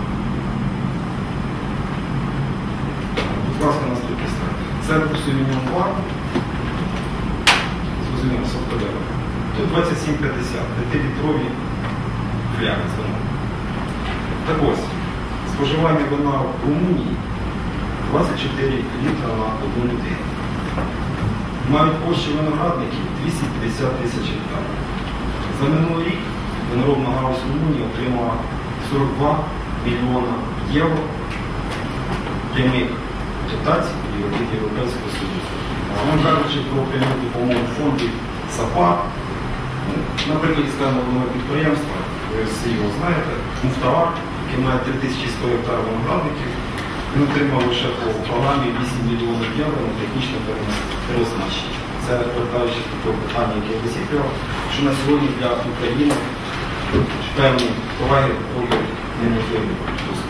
Будь ласка, наступний слайд. Це Sauvignon Blanc, зрозуміло, софтовера. Тут 27,50, 5-літрові фляги з вином. Так ось, споживання вина в Румунії 24 літра на одну людину. Мають площі виноградників 250 тисяч гектарів. За минулий рік виноробна галузь Румунії отримала 42 мільйона євро прямих дотацій від Європейського Союзу. Ми кажучи про пряму допомогу фондів САПА, наприклад, скажемо підприємства, ви всі його знаєте, Муфтавар, який має 3100 гектарів виноградників, він отримав лише по програмі 8 мільйонів євро на технічне переоснащення. Це повертаючись до того питання, яке я висвітлював, що на сьогодні для України певні товари роблять неможливі пуски.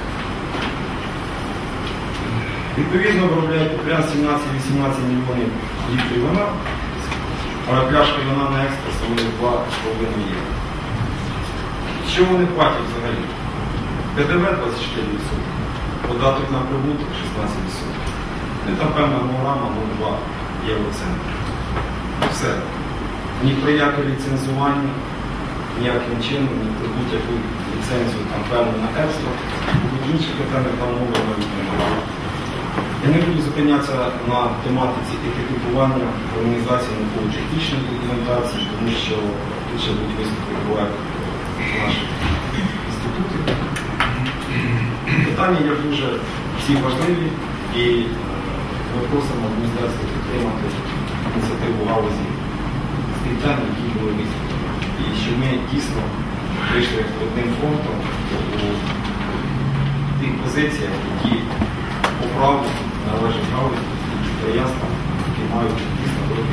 Відповідно, виробляють підприємство 17-18 мільйонів літрів вина, але пляшка вина на експорт становить 2,5 євро. Що вони платять взагалі? ПДВ 24%, податок на прибуток 16%. І там певна гонорама 0,2 євроцентри. Все. Ні про яке ліцензування, ніяким чином, ні про будь-яку ліцензію там певну на експорт, будуть інші питання там мови навіть немає. Я не буду зупинятися на тематиці етикетування організації науково-технічної документації, тому що тут ще будуть виступи колег наших інститутів. Питання є дуже всі важливі і ми просимо адміністрацію підтримати ініціативу галузі з тих тем, які були висвітлені. І щоб ми дійсно прийшли одним фронтом у тих позиціях, які по праву належать галузі і підприємствам, які мають дійсно великі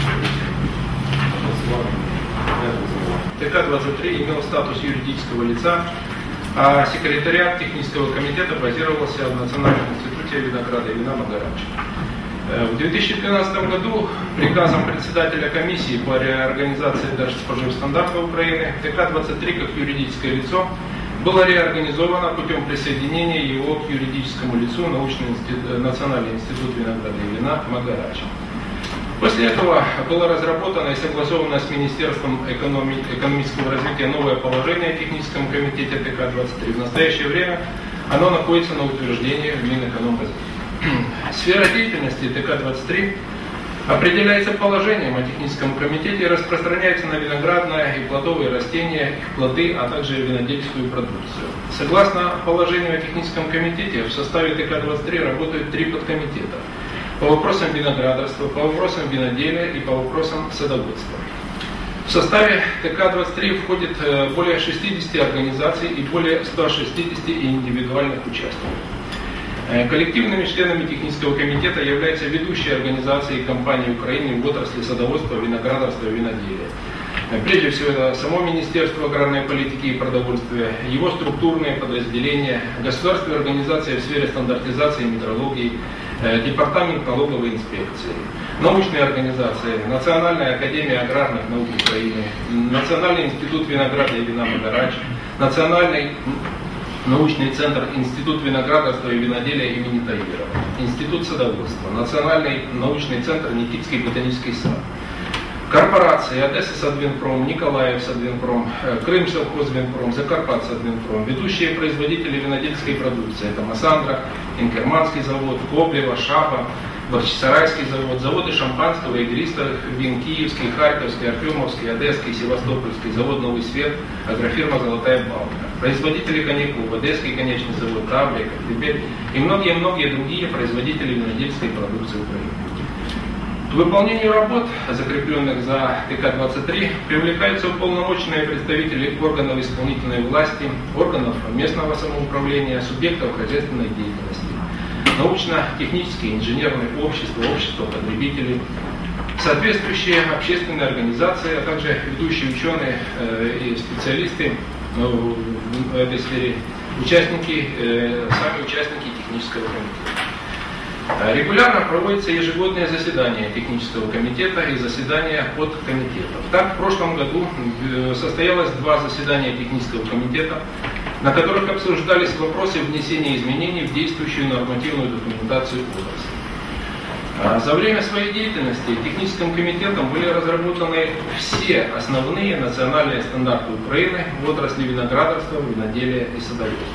ТК-23 имел статус юридического лица, а секретариат технического комитета базировался в Национальном институте винограда и вина Магарач. В 2013 году приказом председателя комиссии по реорганизации Держспоживстандарта Украины ТК-23 как юридическое лицо было реорганизовано путем присоединения его к юридическому лицу Национальный институт винограда и вина Магарач. После этого было разработано и согласовано с Министерством экономического развития новое положение о техническом комитете ТК-23. В настоящее время оно находится на утверждении в Минэкономразвития. Сфера деятельности ТК-23 Определяется положением о техническом комитете и распространяется на виноградное и плодовые растения, их плоды, а также винодельскую продукцию. Согласно положению о техническом комитете, в составе ТК-23 работают 3 подкомитета по вопросам виноградарства, по вопросам виноделия и по вопросам садоводства. В составе ТК-23 входит более 60 организаций и более 160 индивидуальных участников. Коллективными членами технического комитета являются ведущие организации и компании Украины в отрасли садоводства, виноградарства и виноделия. Прежде всего, это само Министерство аграрной политики и продовольствия, его структурные подразделения, государственные организации в сфере стандартизации и метрологии, Департамент налоговой инспекции, научные организации, Национальная академия аграрных наук Украины, Национальный институт винограда и вина Магарач, Национальный научный центр Институт виноградарства и виноделия имени Таирова, Институт садоводства, Национальный научный центр Никитский ботанический сад, корпорации Одесса Садвинпром, Николаев Садвинпром, Крым Совхозвинпром, Закарпат Садвинпром, ведущие производители винодельской продукции, это Массандра, Инкерманский завод, Коблево, Шаба, Бахчисарайский завод, заводы шампанского, игристых вин, Киевский, Харьковский, Артемовский, Одесский, Севастопольский, завод Новый Свет, агрофирма Золотая Балка, производители коньяков, Одесский конечный завод, Таврия, Коктебель и многие-многие другие производители винодельской продукции Украины. К выполнению работ, закрепленных за ТК-23, привлекаются уполномоченные представители органов исполнительной власти, органов местного самоуправления, субъектов хозяйственной деятельности, научно-технические, инженерные общества, общества потребителей, соответствующие общественные организации, а также ведущие ученые и специалисты в этой сфере, сами участники технического комитета. Регулярно проводятся ежегодные заседания технического комитета и заседания подкомитетов. Так, в прошлом году состоялось 2 заседания технического комитета, на которых обсуждались вопросы внесения изменений в действующую нормативную документацию отрасли. За время своей деятельности техническим комитетом были разработаны все основные национальные стандарты Украины в отрасли виноградарства, виноделия и садоводства.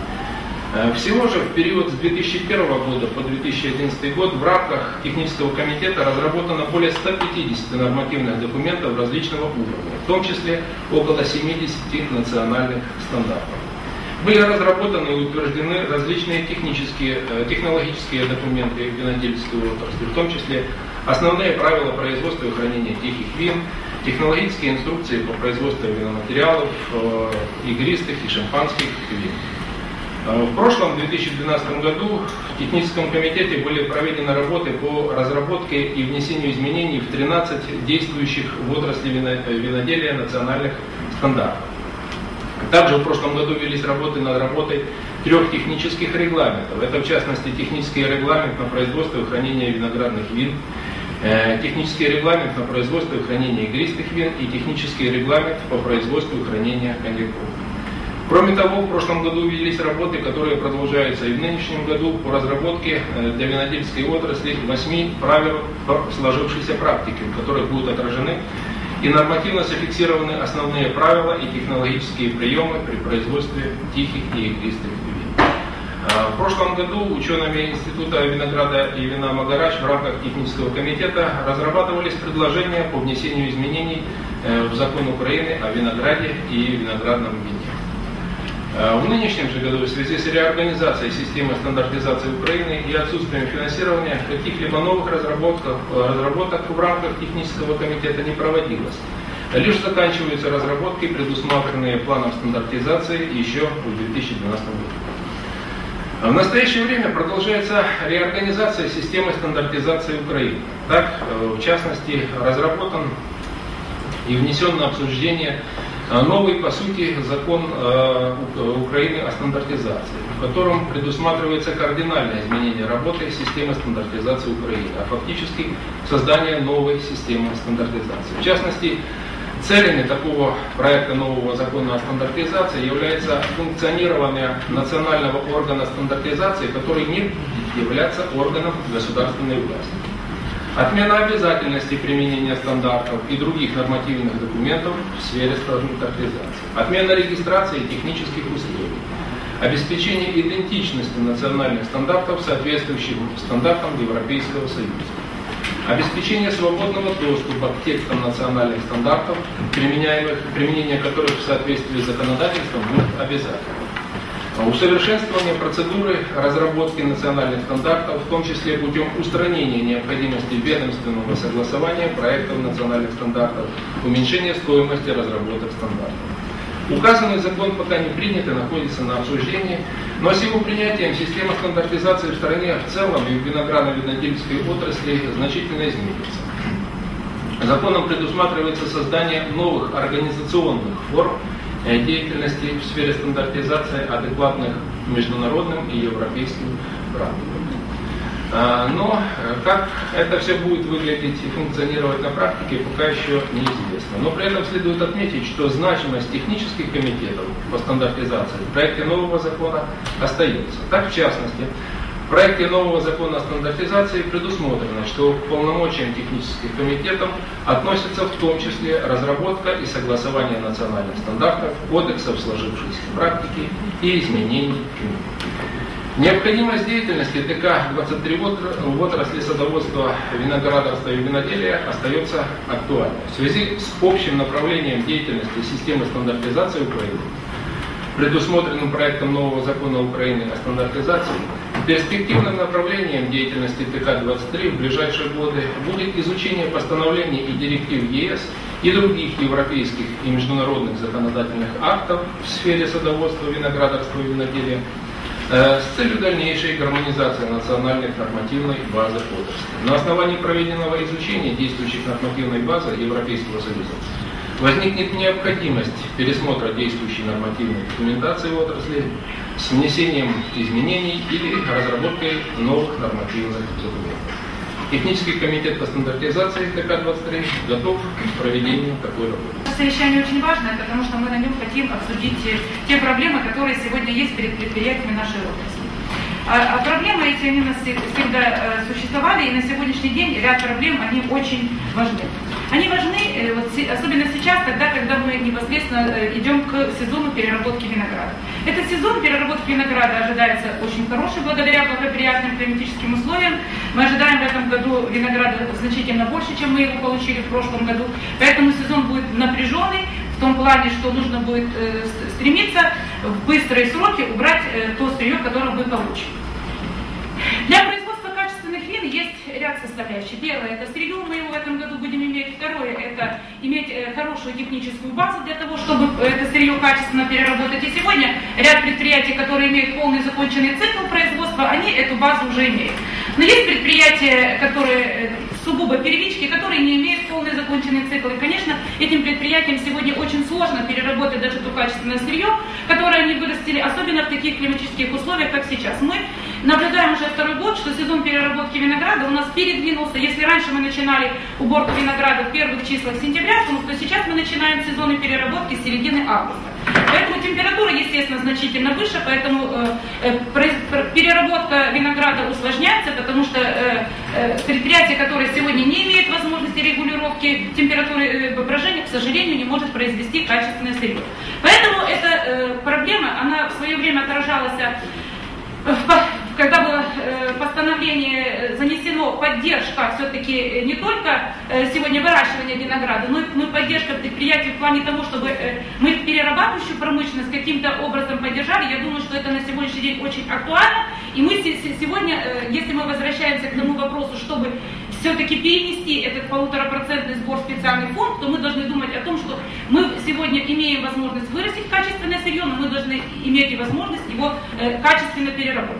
Всего же в период с 2001 года по 2011 год в рамках технического комитета разработано более 150 нормативных документов различного уровня, в том числе около 70 национальных стандартов. Были разработаны и утверждены различные технологические документы винодельской отрасли, в том числе основные правила производства и хранения тихих вин, технологические инструкции по производству виноматериалов, игристых и шампанских вин. В прошлом 2012 году в техническом комитете были проведены работы по разработке и внесению изменений в 13 действующих в отрасли виноделия национальных стандартов. Также в прошлом году велись работы над работой 3 технических регламентов. Это в частности технический регламент на производство и хранение виноградных вин, технический регламент на производство и хранение игристых вин и технический регламент по производству и хранению коньяков. Кроме того, в прошлом году велись работы, которые продолжаются и в нынешнем году по разработке для винодельской отрасли 8 правил сложившейся практики, в которых будут отражены и нормативно зафиксированы основные правила и технологические приемы при производстве тихих и игристых вин. В прошлом году учеными Института винограда и вина Магарач в рамках технического комитета разрабатывались предложения по внесению изменений в закон Украины о винограде и виноградном вине. В нынешнем же году в связи с реорганизацией системы стандартизации Украины и отсутствием финансирования каких-либо новых разработок в рамках технического комитета не проводилось. Лишь заканчиваются разработки, предусмотренные планом стандартизации еще в 2012 году. В настоящее время продолжается реорганизация системы стандартизации Украины. Так, в частности, разработан и внесен на обсуждение новый, по сути, закон Украины о стандартизации, в котором предусматривается кардинальное изменение работы системы стандартизации Украины, а фактически создание новой системы стандартизации. В частности, целями такого проекта нового закона о стандартизации является функционирование национального органа стандартизации, который не будет являться органом государственной власти. Отмена обязательности применения стандартов и других нормативных документов в сфере стандартизации. Отмена регистрации технических условий. Обеспечение идентичности национальных стандартов, соответствующих стандартам Европейского Союза. обеспечение свободного доступа к текстам национальных стандартов, применение которых в соответствии с законодательством будет обязательно. Усовершенствование процедуры разработки национальных стандартов, в том числе путем устранения необходимости ведомственного согласования проектов национальных стандартов, уменьшение стоимости разработок стандартов. Указанный закон пока не принят и находится на обсуждении, но с его принятием система стандартизации в стране в целом и в виноградно-винодельской отрасли значительно изменится. Законом предусматривается создание новых организационных форм деятельности в сфере стандартизации, адекватных международным и европейским практикам. Но как это все будет выглядеть и функционировать на практике, пока еще неизвестно. Но при этом следует отметить, что значимость технических комитетов по стандартизации в проекте нового закона остается. Так, в частности, в проекте нового закона о стандартизации предусмотрено, что к полномочиям технических комитетов относятся в том числе разработка и согласование национальных стандартов, кодексов сложившейся практики и изменений к ним. Необходимость деятельности ТК-23 в отрасли садоводства, виноградарства и виноделия остается актуальной. В связи с общим направлением деятельности системы стандартизации Украины, предусмотренным проектом нового закона Украины о стандартизации, перспективным направлением деятельности ТК-23 в ближайшие годы будет изучение постановлений и директив ЕС и других европейских и международных законодательных актов в сфере садоводства, виноградарства и виноделия с целью дальнейшей гармонизации национальных нормативной базы отрасли. На основании проведенного изучения действующих нормативной базы Европейского Союза возникнет необходимость пересмотра действующей нормативной документации в отрасли с внесением изменений или разработкой новых нормативных документов. Технический комитет по стандартизации ТК-23 готов к проведению такой работы. Совещание очень важное, потому что мы на нем хотим обсудить те проблемы, которые сегодня есть перед предприятиями нашей отрасли. А проблемы эти, они у нас всегда существовали, и на сегодняшний день ряд проблем, они очень важны. Они важны, вот, особенно сейчас, тогда, когда мы непосредственно идем к сезону переработки винограда. Этот сезон переработки винограда ожидается очень хороший, благодаря благоприятным климатическим условиям. Мы ожидаем в этом году винограда значительно больше, чем мы его получили в прошлом году. Поэтому сезон будет напряженный, в том плане, что нужно будет стремиться в быстрые сроки убрать то сырье, которое мы получим. Для производства качественных вин есть ряд составляющих. Первое – это сырье, мы его в этом году будем иметь. Второе – это иметь хорошую техническую базу для того, чтобы это сырье качественно переработать. И сегодня ряд предприятий, которые имеют полный законченный цикл производства, они эту базу уже имеют. Но есть предприятия, которые сугубо первички, которые не имеют полный законченный цикл. И, конечно, этим предприятиям сегодня очень сложно переработать даже то качественное сырье, которое они вырастили, особенно в таких климатических условиях, как сейчас. Мы наблюдаем уже второй год, что сезон переработки винограда у нас передвинулся. Если раньше мы начинали уборку винограда в первых числах сентября, то сейчас мы начинаем сезоны переработки с середины августа. Поэтому температура, естественно, значительно выше, поэтому переработка винограда усложняется, потому что предприятие, которое сегодня не имеет возможности регулировки температуры брожения, к сожалению, не может произвести качественное сырье. Поэтому эта проблема, она в свое время отражалась, когда было постановление занесено, поддержка все-таки не только сегодня выращивания винограда, но и поддержка предприятий в плане того, чтобы мы перерабатывающую промышленность каким-то образом поддержали. Я думаю, что это на сегодняшний день очень актуально. И мы сегодня, если мы возвращаемся к тому вопросу, чтобы все-таки перенести этот 1,5% сбор в специальный фонд, то мы должны думать о том, что мы сегодня имеем возможность вырастить качественное сырье, но мы должны иметь и возможность его качественно переработать.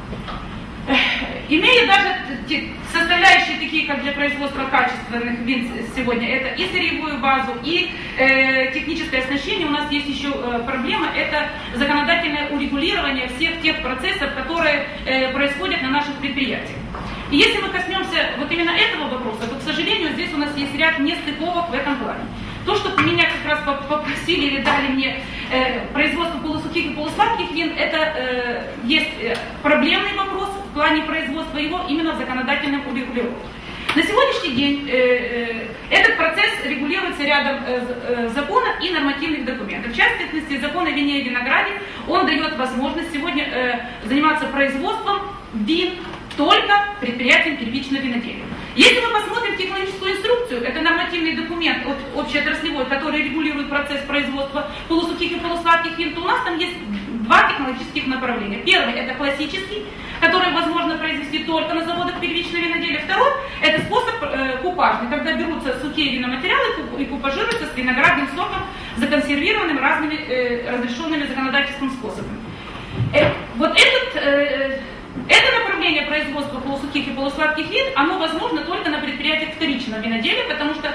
Имея даже составляющие такие, как для производства качественных вин сегодня, это и сырьевую базу, и техническое оснащение, у нас есть еще проблема, это законодательное урегулирование всех тех процессов, которые происходят на наших предприятиях. И если мы коснемся вот именно этого вопроса, то, к сожалению, здесь у нас есть ряд нестыковок в этом плане. То, что меня как раз попросили или дали мне производство полусухих и полусладких вин, это есть проблемный вопрос в плане производства его именно в законодательном урегулировании. На сегодняшний день этот процесс регулируется рядом законов и нормативных документов. В частности, закон о вине и винограде, он дает возможность сегодня заниматься производством вин только предприятиям первичного виноделия. Если мы посмотрим технологическую инструкцию, это нормативный документ общеотраслевой, который регулирует процесс производства полусухих и полусладких вин, то у нас там есть два технологических направления. Первый – это классический, который возможно произвести только на заводах первичного виноделия. Второй – это способ купажный, когда берутся сухие виноматериалы и купажируются с виноградным соком, законсервированным разными разрешенными законодательством способами. Вот это направление производства полусухих и полусладких вин, оно возможно только на предприятиях вторичного виноделия, потому что,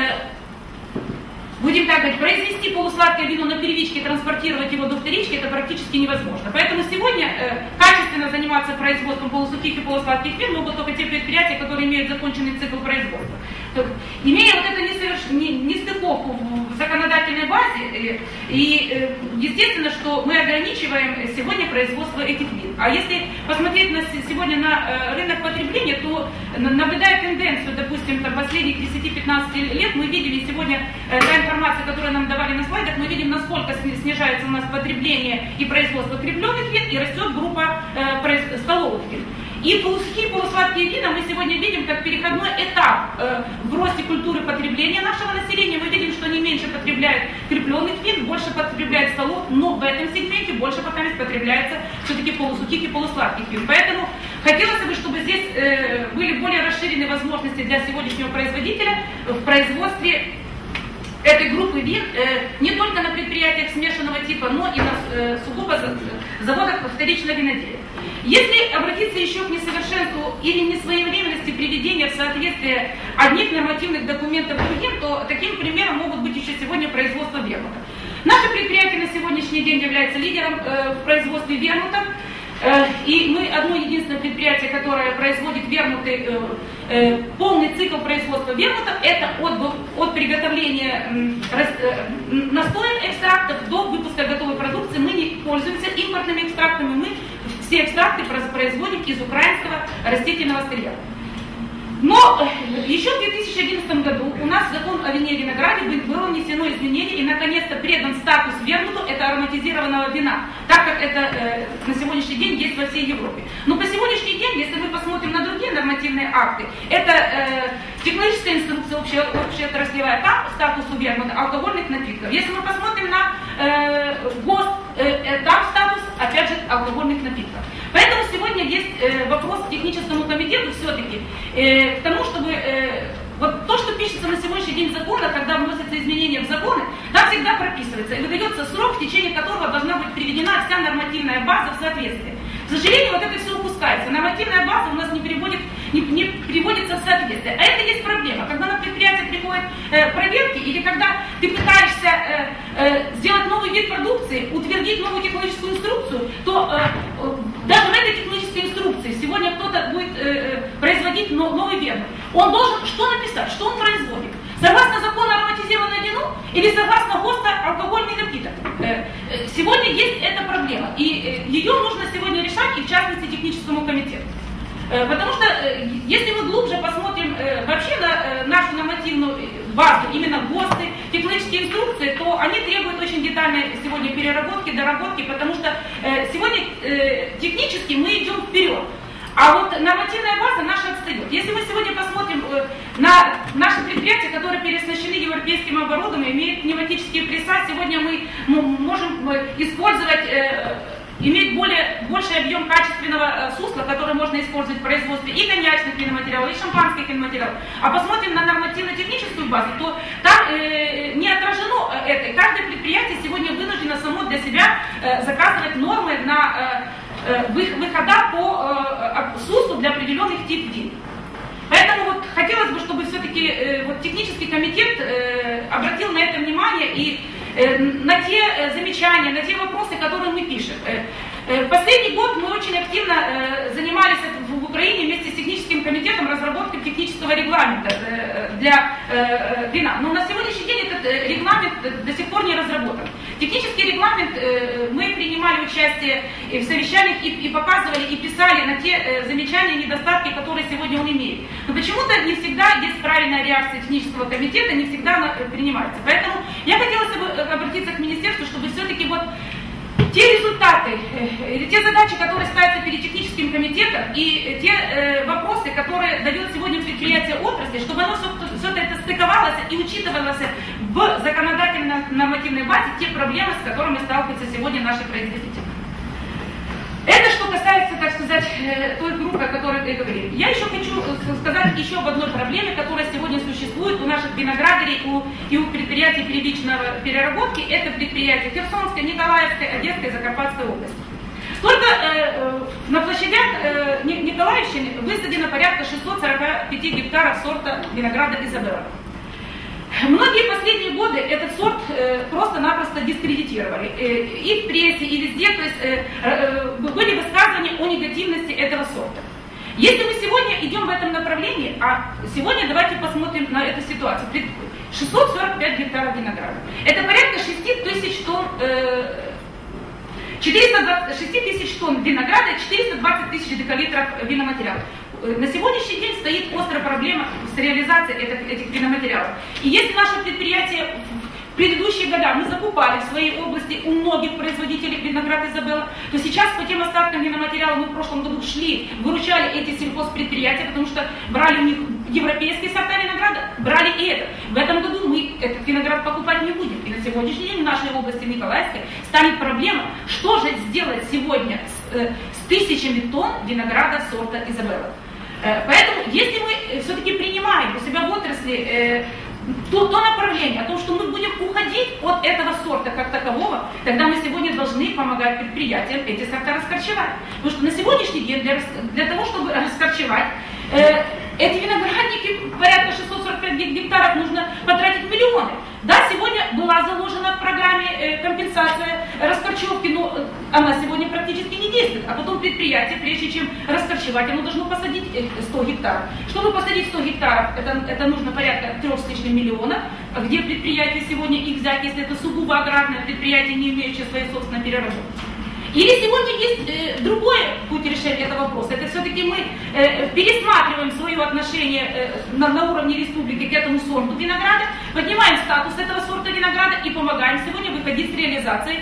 будем так говорить, произвести полусладкое вино на первичке и транспортировать его до вторички, это практически невозможно. Поэтому сегодня качественно заниматься производством полусухих и полусладких вин могут только те предприятия, которые имеют законченный цикл производства. Имея вот эту нестыковку в законодательной базе, и естественно, что мы ограничиваем сегодня производство этих вин. А если посмотреть сегодня на рынок потребления, то наблюдая тенденцию, допустим, последних 10-15 лет, мы видели сегодня, та информация, которую нам давали на слайдах, мы видим, насколько снижается у нас потребление и производство крепленных вин, и растет группа столовых вин. И полусухие, полусладкие вина мы сегодня видим как переходной этап в росте культуры потребления нашего населения. Мы видим, что не меньше потребляют крепленных вин, больше потребляют столов, но в этом сегменте больше пока потребляется все-таки полусухих и полусладких вин. Поэтому хотелось бы, чтобы здесь были более расширены возможности для сегодняшнего производителя в производстве этой группы вин не только на предприятиях смешанного типа, но и на сугубо заводах вторичного виноделия. Если обратиться еще к несовершенству или несвоевременности приведения в соответствие одних нормативных документов к другим, то таким примером могут быть еще сегодня производство вермута. Наше предприятие на сегодняшний день является лидером в производстве вермута. И мы одно единственное предприятие, которое производит вермуты, полный цикл производства вермута, это от приготовления настоев экстрактов до выпуска готовой продукции. Мы не пользуемся импортными экстрактами, мы все экстракты производим из украинского растительного сырья. Но еще в 2011 году у нас в закон о вине и винограде было внесено изменение и наконец-то предан статус вермуту, это ароматизированного вина, так как это на сегодняшний день есть во всей Европе. Но по сегодняшний день, если мы посмотрим на другие нормативные акты, это технологическая инструкция общеотраслевая, там статус у вермута алкогольных напитков. Если мы посмотрим на ГОСТ, там статус, опять же, алкогольных напитков. Поэтому сегодня есть вопрос к техническому комитету все-таки к тому, чтобы вот то, что пишется на сегодняшний день в законах, когда вносятся изменения в законы, там всегда прописывается и выдается срок, в течение которого должна быть приведена вся нормативная база в соответствии. К сожалению, вот это все упускается. Нормативная база у нас не приводится в соответствие. А это есть проблема. Когда на предприятие приходят проверки, или когда ты пытаешься сделать новый вид продукции, утвердить новую технологическую инструкцию, то даже в этой технологической инструкции сегодня кто-то будет производить новый вермут. Он должен что написать, что он производит? Согласно закону ароматизированное вино или согласно ГОСТа алкогольный напиток? Сегодня есть эта проблема, и ее нужно сегодня решать, и в частности техническому комитету. Потому что если мы глубже посмотрим вообще на нашу нормативную базу, именно ГОСТы, технические инструкции, то они требуют очень детальной сегодня переработки, доработки, потому что сегодня технически мы идем вперед. А вот нормативная база наша отстает. Если мы сегодня посмотрим на наши предприятия, которые переоснащены европейским оборудованием, имеют пневматические пресса, сегодня мы можем использовать, иметь больший объем качественного сусла, который можно использовать в производстве и коньячных виноматериалов, и шампанских виноматериалов. А посмотрим на нормативно-техническую базу, то там не отражено это. И каждое предприятие сегодня вынуждено само для себя заказывать нормы на выхода по суслу для определенных типов вин. Поэтому вот хотелось бы, чтобы все-таки вот технический комитет обратил на это внимание и на те замечания, на те вопросы, которые мы пишем. Последний год мы очень активно занимались в Украине вместе с техническим комитетом разработкой технического регламента для вина. Но на сегодняшний день этот регламент до сих пор не разработан. Технический регламент, мы принимали участие в совещаниях и показывали, и писали на те замечания и недостатки, которые сегодня он имеет. Но почему-то не всегда есть правильная реакция технического комитета, не всегда она принимается. Поэтому я хотела бы обратиться к министерству, чтобы все-таки вот те результаты, результаты, те задачи, которые ставятся перед техническим комитетом, и те вопросы, которые дает сегодня предприятие отрасли, чтобы оно все это стыковалось и учитывалось в законодательно-нормативной базе те проблемы, с которыми сталкиваются сегодня наши производители. Это что касается, так сказать, той группы, о которой ты говорил. Я еще хочу сказать еще об одной проблеме, которая сегодня существует у наших виноградарей и у предприятий первичной переработки. Это предприятия Херсонской, Николаевской, Одесской, Закарпатской области. Только на площадях Николаевщины высадено порядка 645 гектаров сорта винограда Изабелла. Многие последние годы этот сорт просто-напросто дискредитировали. И в прессе, и везде, то есть были высказывания о негативности этого сорта. Если мы сегодня идем в этом направлении, а сегодня давайте посмотрим на эту ситуацию. 645 гектаров винограда. Это порядка 6 тысяч тонн, 6 тысяч тонн винограда и 420 тысяч декалитров виноматериалов. На сегодняшний день стоит острая проблема с реализацией этих виноматериалов. И если наше предприятие в предыдущие годы мы закупали в своей области у многих производителей виноград Изабелла, то сейчас по тем остаткам виноматериала мы в прошлом году шли, выручали эти сельхозпредприятия, потому что брали у них европейские сорта винограда, брали и это. В этом году мы этот виноград покупать не будем. И на сегодняшний день в нашей области Николаевской станет проблема, что же сделать сегодня с тысячами тонн винограда сорта Изабелла. Поэтому, если мы все-таки принимаем у себя в отрасли то направление, о том, что мы будем уходить от этого сорта как такового, тогда мы сегодня должны помогать предприятиям эти сорта раскорчевать. Потому что на сегодняшний день для того, чтобы раскорчевать, эти виноградники, порядка 645 гектаров, нужно потратить миллионы. Да, сегодня была заложена в программе компенсация раскорчевки, но она сегодня практически не действует. А потом предприятие, прежде чем раскорчевать, оно должно посадить 100 гектаров. Чтобы посадить 100 гектаров, это нужно порядка 3 с лишним миллионов. Где предприятие сегодня их взять, если это сугубо аграрное предприятие, не имеющее своей собственной переработки? Или сегодня есть другой путь решения этого вопроса. Это все-таки мы пересматриваем свое отношение на уровне республики к этому сорту винограда, поднимаем статус этого сорта винограда и помогаем сегодня выходить с реализацией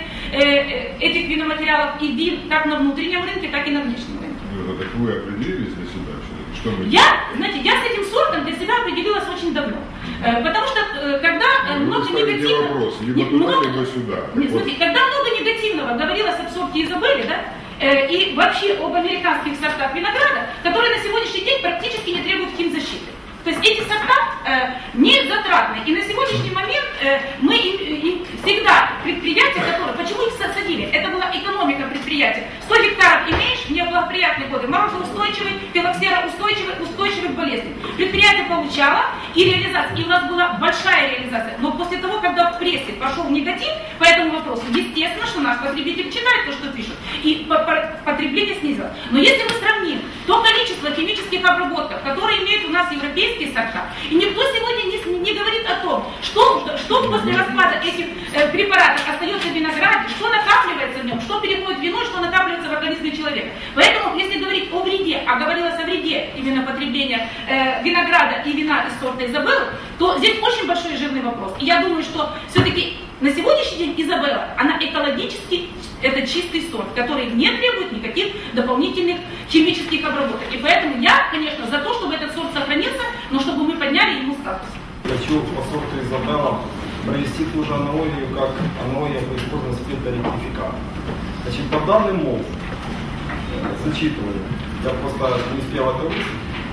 этих виноматериалов и вин как на внутреннем рынке, так и на внешнем рынке. Ну, так вы определились для себя? Что мы... Я с этим сортом для себя определилась очень давно. Потому что когда много негативного... вопрос, либо туда, либо сюда. Нет, смотрите, когда много негативного говорилось об сорте Изабелле, да, и вообще об американских сортах винограда, которые на сегодняшний день практически не требуют химзащиты. То есть эти сорта не затратны. И на сегодняшний момент мы всегда предприятия, которые... Почему их садили? Это была экономика предприятия. 100 гектаров имеешь, в неблагоприятные годы, морозоустойчивый, устойчивый к болезням. Предприятие получало и реализация. И у нас была большая реализация. Но после того, когда в прессе пошел негатив по этому вопросу, естественно, что наш потребитель читает то, что пишут. И потребление снизилось. Но если мы сравним то количество химических обработок, которые имеют у нас европейские сорта, и никто сегодня не говорит о том, что после распада этих препаратов остается в винограде, что накапливается в нем, что переходит в вино, что накапливается в организме человека. Поэтому, если говорить о вреде, а говорилось о вреде именно потребления винограда и вина из сорта Изабелла, то здесь очень большой жирный вопрос. И я думаю, что все-таки на сегодняшний день Изабелла, она экологически, это чистый сорт, который не требует никаких дополнительных химических обработок. И поэтому я, конечно, за то, чтобы этот сорт сохранился, но чтобы мы подняли ему статус. Хочу по сорту Изабелла провести ту же аналогию, как аналогия по использованию спирторектификата. Значит, по данным МОЛ, зачитываю, я просто не успел это выяснить,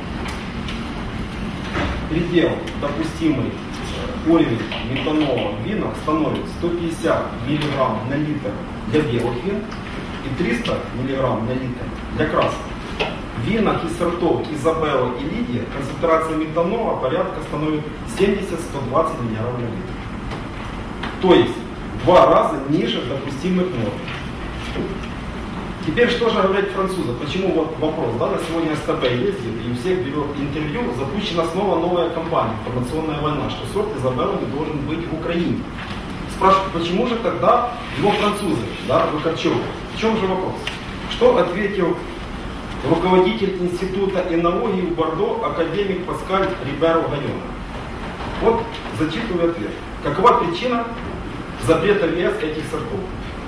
предел допустимый уровень метанола в винах становит 150 мг на литр для белых вин и 300 мг на литр для красных. В винах из сортов Изабелла и Лидия концентрация метанола порядка становится 70-120 мг на литр. То есть в 2 раза ниже допустимых норм. Теперь что же говорят французы? Почему вот вопрос, да, на сегодня СТБ ездит и у всех берет интервью, запущена снова новая кампания, информационная война, что сорт Изабелла не должен быть в Украине. Спрашивают, почему же тогда его французы, да, выкорчевывают? В чем же вопрос? Что ответил руководитель Института энологии в Бордо, академик Паскаль Риберо-Ганьона? Вот зачитываю ответ. Какова причина запрета в ЕС этих сортов?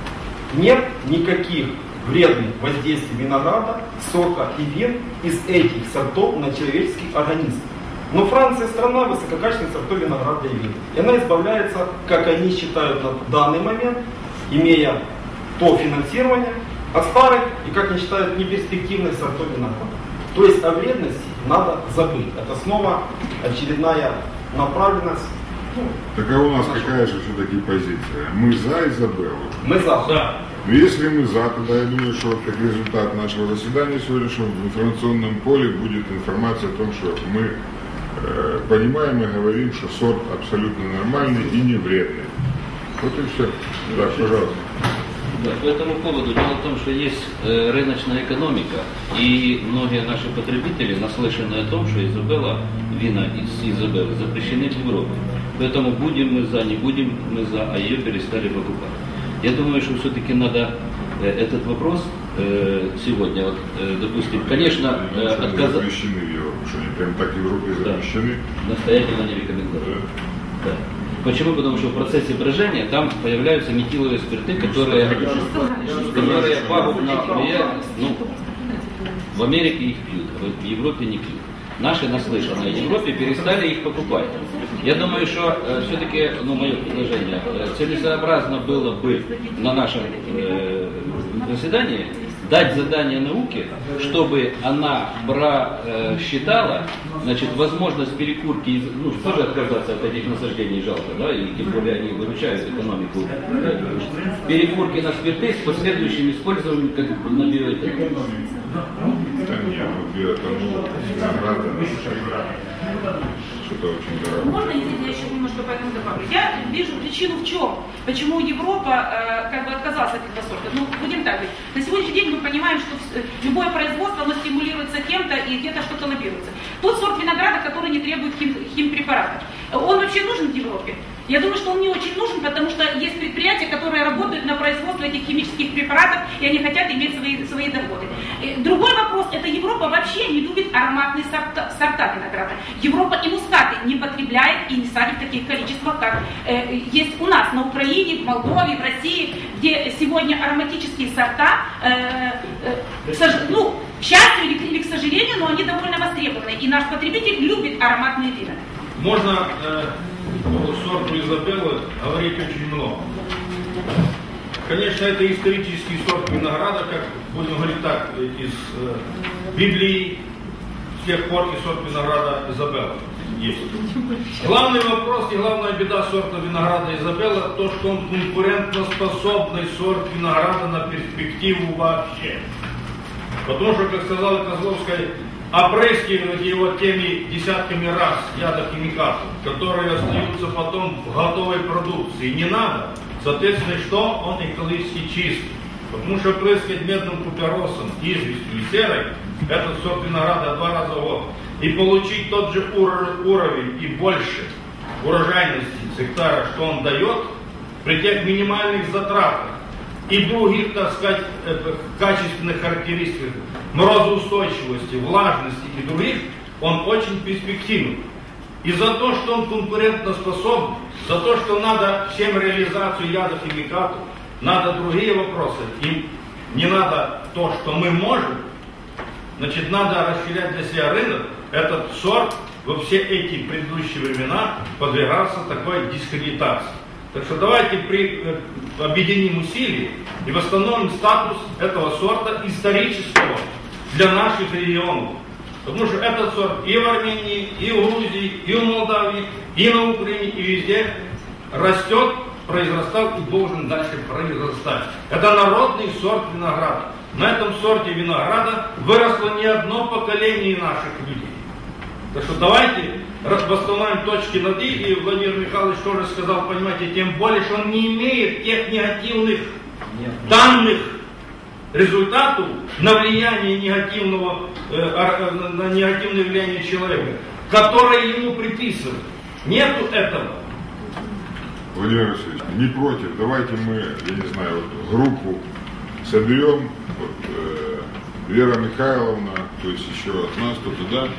нет никаких вредных воздействий винограда, сока и вин из этих сортов на человеческий организм. Но Франция страна высококачественных сортов винограда и вин. И она избавляется, как они считают на данный момент, имея то финансирование, от старых и, как они считают, неперспективных сортов винограда. То есть о вредности надо забыть. Это снова очередная направленность. Так а у нас какая же все-таки позиция? Мы за Изабеллу? Мы за. Да. Но если мы за, тогда я думаю, что вот как результат нашего заседания сегодняшнего в информационном поле будет информация о том, что мы понимаем и говорим, что сорт абсолютно нормальный и не вредный. Вот и все. Да, пожалуйста. Да, по этому поводу дело в том, что есть рыночная экономика, и многие наши потребители наслышаны о том, что Изабелла, вина из Изабеллы запрещены в Европе. Поэтому будем мы за, не будем мы за, а ее перестали покупать. Я думаю, что все-таки надо этот вопрос сегодня, вот, допустим, конечно, отказаться. Запрещены в Европе, что они прям так в Европе запрещены? Да, настоятельно не рекомендую. Да. Почему? Потому что в процессе брожения там появляются метиловые спирты, которые пагубно влияют. Ну, в Америке их пьют, в Европе не пьют. Наши наслышанные в Европе перестали их покупать. Я думаю, что все-таки, мое предложение, целесообразно было бы на нашем заседании дать задание науке, чтобы она считала, значит, возможность перекурки, тоже отказаться от этих насаждений жалко, да, и тем более они выручают экономику, перекурки на спирты с последующим использованием как на биоэтанол. Да нет, биоэтанол, винограда, что-то очень дорого. Можно, если я еще немножко по этому добавлю? Я вижу причину в чем, почему Европа отказалась от этого сорта. Будем так говорить. На сегодняшний день мы понимаем, что любое производство, оно стимулируется кем-то и где-то что-то лоббируется. Тот сорт винограда, который не требует химпрепаратов, он вообще нужен в Европе? Я думаю, что он не очень нужен, потому что есть предприятия, которые работают на производство этих химических препаратов, и они хотят иметь свои доходы. Другой вопрос, это Европа вообще не любит ароматные сорта винограда. Европа и мускаты не потребляет и не садит в таких количествах, как есть у нас на Украине, в Молдове, в России, где сегодня ароматические сорта, к счастью или к сожалению, но они довольно востребованы. И наш потребитель любит ароматные вина. Можно по сорту Изабеллы говорить очень много. Конечно, это исторический сорт винограда, как будем говорить так, из Библии, с тех пор и сорт винограда Изабелла есть. Главный вопрос и главная беда сорта винограда Изабелла то, что он конкурентоспособный сорт винограда на перспективу вообще. Потому что, как сказала Козловская, опрыскивать его теми десятками раз ядохимикатов, которые остаются потом в готовой продукции, не надо. Соответственно, что? Он экологически чист. Потому что прыскать медным куперосом, известью и серой, этот сорт винограда 2 раза в год, и получить тот же уровень и больше урожайности с гектара, что он дает, при тех минимальных затратах и других, так сказать, качественных характеристиках, морозоустойчивости, влажности и других, он очень перспективен. И за то, что он конкурентоспособен, за то, что надо всем реализацию ядохимикатов, надо другие вопросы. И не надо то, что мы можем, значит, надо расширять для себя рынок. Этот сорт во все эти предыдущие времена подвергался такой дискредитации. Так что давайте объединим усилия и восстановим статус этого сорта исторического для наших регионов. Потому что этот сорт и в Армении, и в Грузии, и в Молдавии, и на Украине, и везде растет, произрастал и должен дальше произрастать. Это народный сорт винограда. На этом сорте винограда выросло не одно поколение наших людей. Так что давайте восстановим точки над «и», и Владимир Михайлович тоже сказал, понимаете, тем более, что он не имеет тех негативных данных результатов на влияние негативного, на негативное влияние человека, которое ему приписывают. Нету этого. Владимир Васильевич, не против, давайте мы, я не знаю, группу соберем, Вера Михайловна, то есть еще от нас, кто-то, да,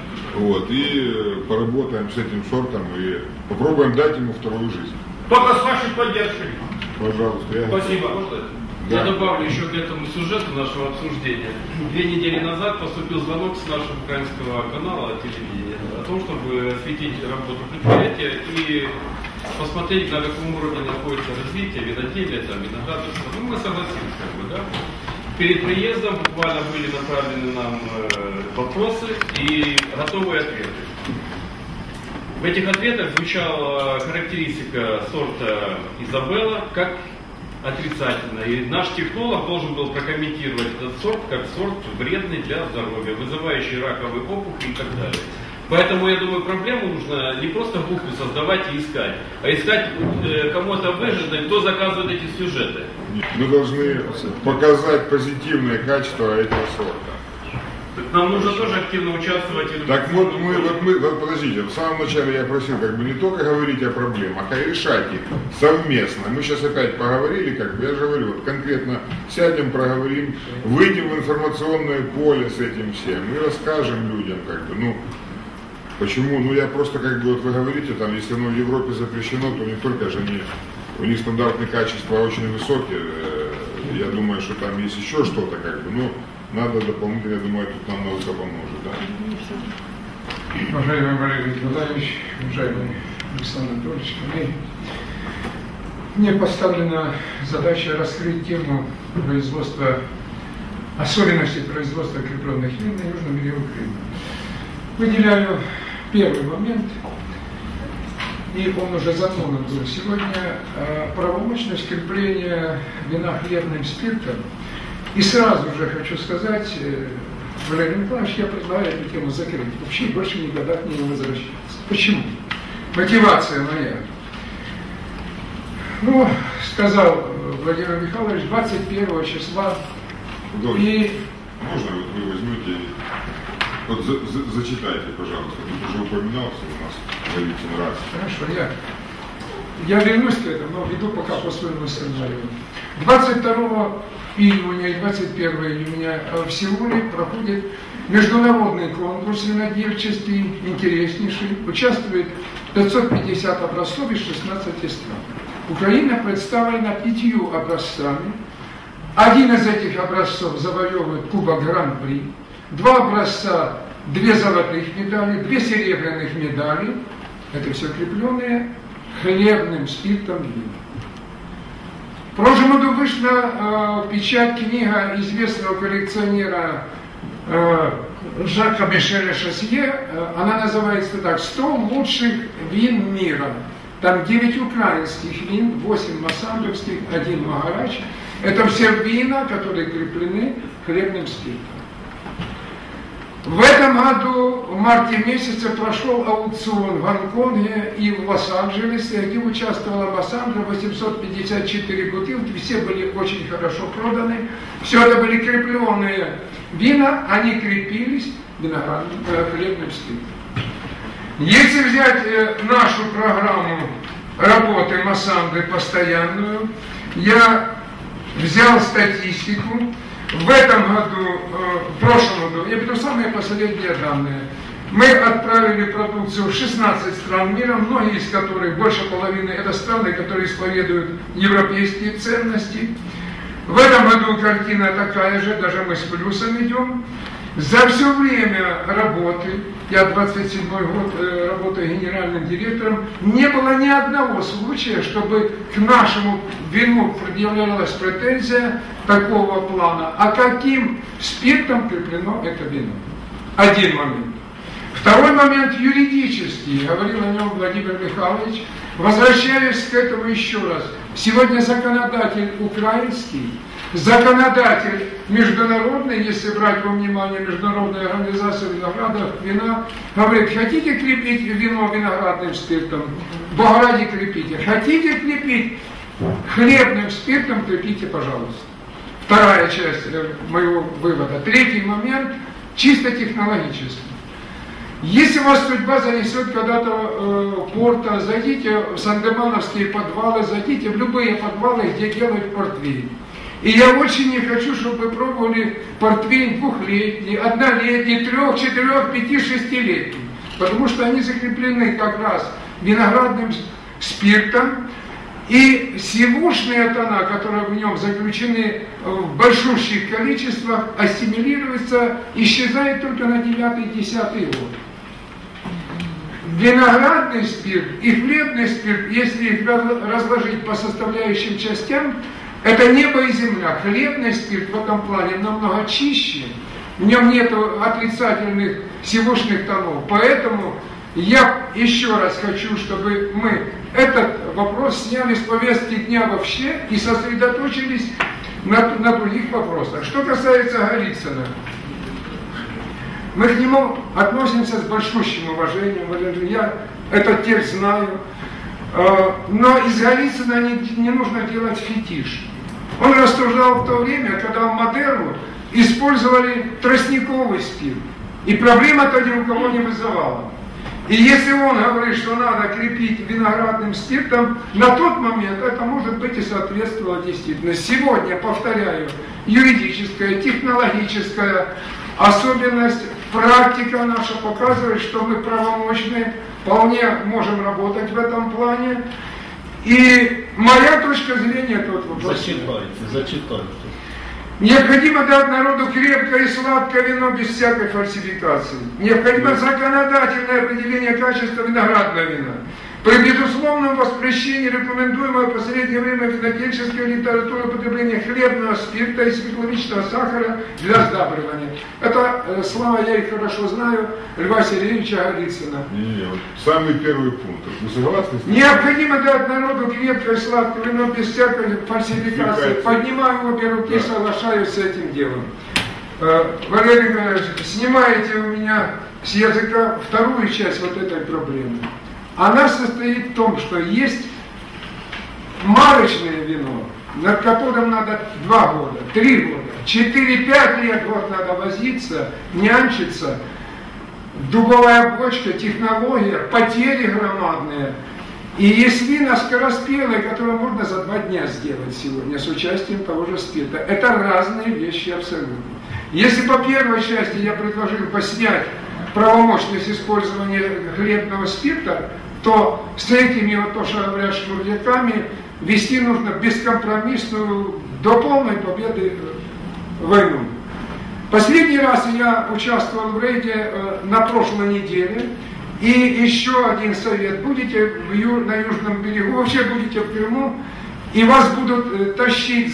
и поработаем с этим сортом и попробуем дать ему вторую жизнь. Только с вашей поддержкой. Пожалуйста. Спасибо. Я добавлю еще к этому сюжету нашего обсуждения. 2 недели назад поступил звонок с нашего украинского канала телевидения о том, чтобы осветить работу предприятия и посмотреть, на каком уровне находится развитие виноделия, там, виноградарства. Ну, мы согласились, как бы, да. Перед приездом буквально были направлены нам вопросы и готовые ответы. В этих ответах звучала характеристика сорта Изабелла как отрицательно. И наш технолог должен был прокомментировать этот сорт как сорт вредный для здоровья, вызывающий раковые опухоли и так далее. Поэтому, я думаю, проблему нужно не просто в букве создавать и искать, а искать кому-то выгодно, кто заказывает эти сюжеты. Мы должны показать позитивные качества этого сорта. Нам нужно тоже активно участвовать. Так вот подождите, в самом начале я просил как бы не только говорить о проблемах, а и решать их совместно. Мы сейчас опять поговорили, как бы я же говорю, вот конкретно сядем, проговорим, выйдем в информационное поле с этим всем и расскажем людям, как бы, ну, почему, ну я просто как бы, вот вы говорите, там, если оно в Европе запрещено, то не только же они, у них стандартные качества очень высокие, я думаю, что там есть еще что-то, как бы, ну, надо дополнительно, я думаю, тут нам наука поможет, да? Уважаемый Валерий Николаевич, уважаемый Александр Анатольевич, мне поставлена задача раскрыть тему производства, особенностей производства крепленных вин на Южном берегу Крыма. Выделяю первый момент, и он уже затронут был сегодня, правомочность крепления вина хлебным спиртом. И сразу же хочу сказать, Валерий Николаевич, я предлагаю эту тему закрыть, вообще больше никогда к ней не возвращаться. Почему? Мотивация моя. Ну, сказал Владимир Михайлович, 21 числа. И... Можно вот вы возьмете, вот зачитайте, пожалуйста, тут уже упоминался у нас Валентин раз. Хорошо, я вернусь к этому, но веду пока по своему сценарию. 22 июня и 21 июня в Сеуле проходит международный конкурс винодельческий, интереснейший. Участвует 550 образцов из 16 стран. Украина представлена 5 образцами. Один из этих образцов завоевывает Кубок Гран-при. 2 образца, 2 золотых медали, 2 серебряных медали. Это все крепленные хлебным спиртом вина. В прошлом году вышла печать книга известного коллекционера Жака Мишеля Шасье. Она называется так: «100 лучших вин мира». Там 9 украинских вин, 8 массандовских, 1 магарач. Это все вина, которые креплены хлебным спиртом. В этом году, в марте месяце, прошел аукцион в Гонконге и в Лос-Анджелесе, где участвовала Массандра, 854 бутылки, все были очень хорошо проданы. Все это были крепленные вина, они крепились виноградным хлебным спиртом. Если взять нашу программу работы Массандры постоянную, я взял статистику. В этом году, в прошлом году, я беру самые последние данные, мы отправили продукцию в 16 стран мира, многие из которых, больше половины, это страны, которые исповедуют европейские ценности. В этом году картина такая же, даже мы с плюсом идем. За все время работы, я 27-й год работаю генеральным директором, не было ни одного случая, чтобы к нашему вину предъявлялась претензия такого плана. А каким спиртом креплено это вино? Один момент. Второй момент юридический, говорил о нем Владимир Михайлович. Возвращаясь к этому еще раз. Сегодня законодатель украинский, законодатель международный, если брать во внимание Международную организацию винограда, вина, говорит: хотите крепить вино виноградным спиртом, в Бограде крепите. Хотите крепить хлебным спиртом, крепите, пожалуйста. Вторая часть моего вывода. Третий момент, чисто технологический. Если вас судьба занесет когда-то в порт, зайдите в сандемановские подвалы, зайдите в любые подвалы, где делают портвейн. И я очень не хочу, чтобы вы пробовали портвейн двухлетний, однолетний, 3, 4, 5, 6-летний. Потому что они закреплены как раз виноградным спиртом. И сивушные тона, которые в нем заключены в большущих количествах, ассимилируются, исчезает только на 9-10 год. Виноградный спирт и хлебный спирт, если их разложить по составляющим частям, это небо и земля. Хлебный спирт в этом плане намного чище, в нем нет отрицательных сивушных тонов. Поэтому я еще раз хочу, чтобы мы этот вопрос сняли с повестки дня вообще и сосредоточились на других вопросах. Что касается Голицына, мы к нему относимся с большущим уважением, я этот текст знаю, но из Голицына не нужно делать фетиш. Он рассуждал в то время, когда в Модерну использовали тростниковый спирт, и проблема-то ни у кого не вызывала. И если он говорит, что надо крепить виноградным спиртом, на тот момент это, может быть, и соответствовало действительности. Сегодня, повторяю, юридическая, технологическая особенность, практика наша показывает, что мы правомочны, вполне можем работать в этом плане. И моя точка зрения тот вопрос. Зачитайте. Необходимо дать народу крепкое и сладкое вино без всякой фальсификации. Необходимо законодательное определение качества виноградного вина. При безусловном воспрещении рекомендуемого в последнее время винодельческой литературы употребления хлебного спирта и светловичного сахара для сдабривания. Это слова, я их хорошо знаю, Льва Сергеевича Голицына. Самый первый пункт. Вы согласны с ним? Необходимо дать народу крепкое и сладкое вино без всякой фальсификации. Поднимаю обе руки, да. Соглашаюсь с этим делом. Валерий Николаевич, снимаете у меня с языка вторую часть вот этой проблемы. Она состоит в том, что есть марочное вино, над которым надо 2 года, 3 года, 4-5 лет надо возиться, нянчиться. Дубовая бочка, технология, потери громадные. И есть вина скороспелые, которые можно за 2 дня сделать сегодня с участием того же спирта. Это разные вещи абсолютно. Если по первой части я предложил поснять правомощность использования хлебного спирта, то с этими, вот то, что говорят, шмурдяками, вести нужно бескомпромиссную, до полной победы войну. Последний раз я участвовал в рейде на прошлой неделе, и еще один совет. Будете на Южном берегу, вообще будете в Крыму, и вас будут тащить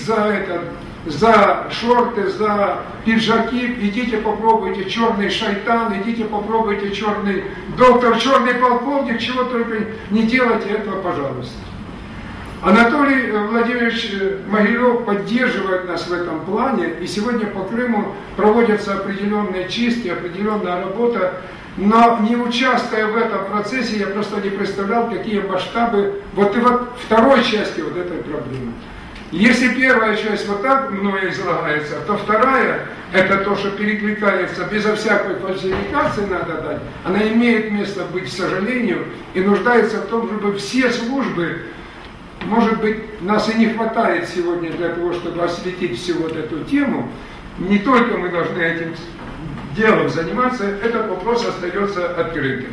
за шорты, за пиджаки, идите попробуйте черный шайтан, идите попробуйте черный доктор, черный полковник, чего только не делайте этого, пожалуйста. Анатолий Владимирович Могилев поддерживает нас в этом плане, и сегодня по Крыму проводятся определенные чистки, определенная работа, но не участвуя в этом процессе, я просто не представлял, какие масштабы вот второй части вот этой проблемы. Если первая часть вот так мною излагается, то вторая, это то, что перекликается безо всякой фальсификации надо дать, она имеет место быть, к сожалению, и нуждается в том, чтобы все службы, может быть, нас и не хватает сегодня для того, чтобы осветить всю вот эту тему, не только мы должны этим делом заниматься, этот вопрос остается открытым.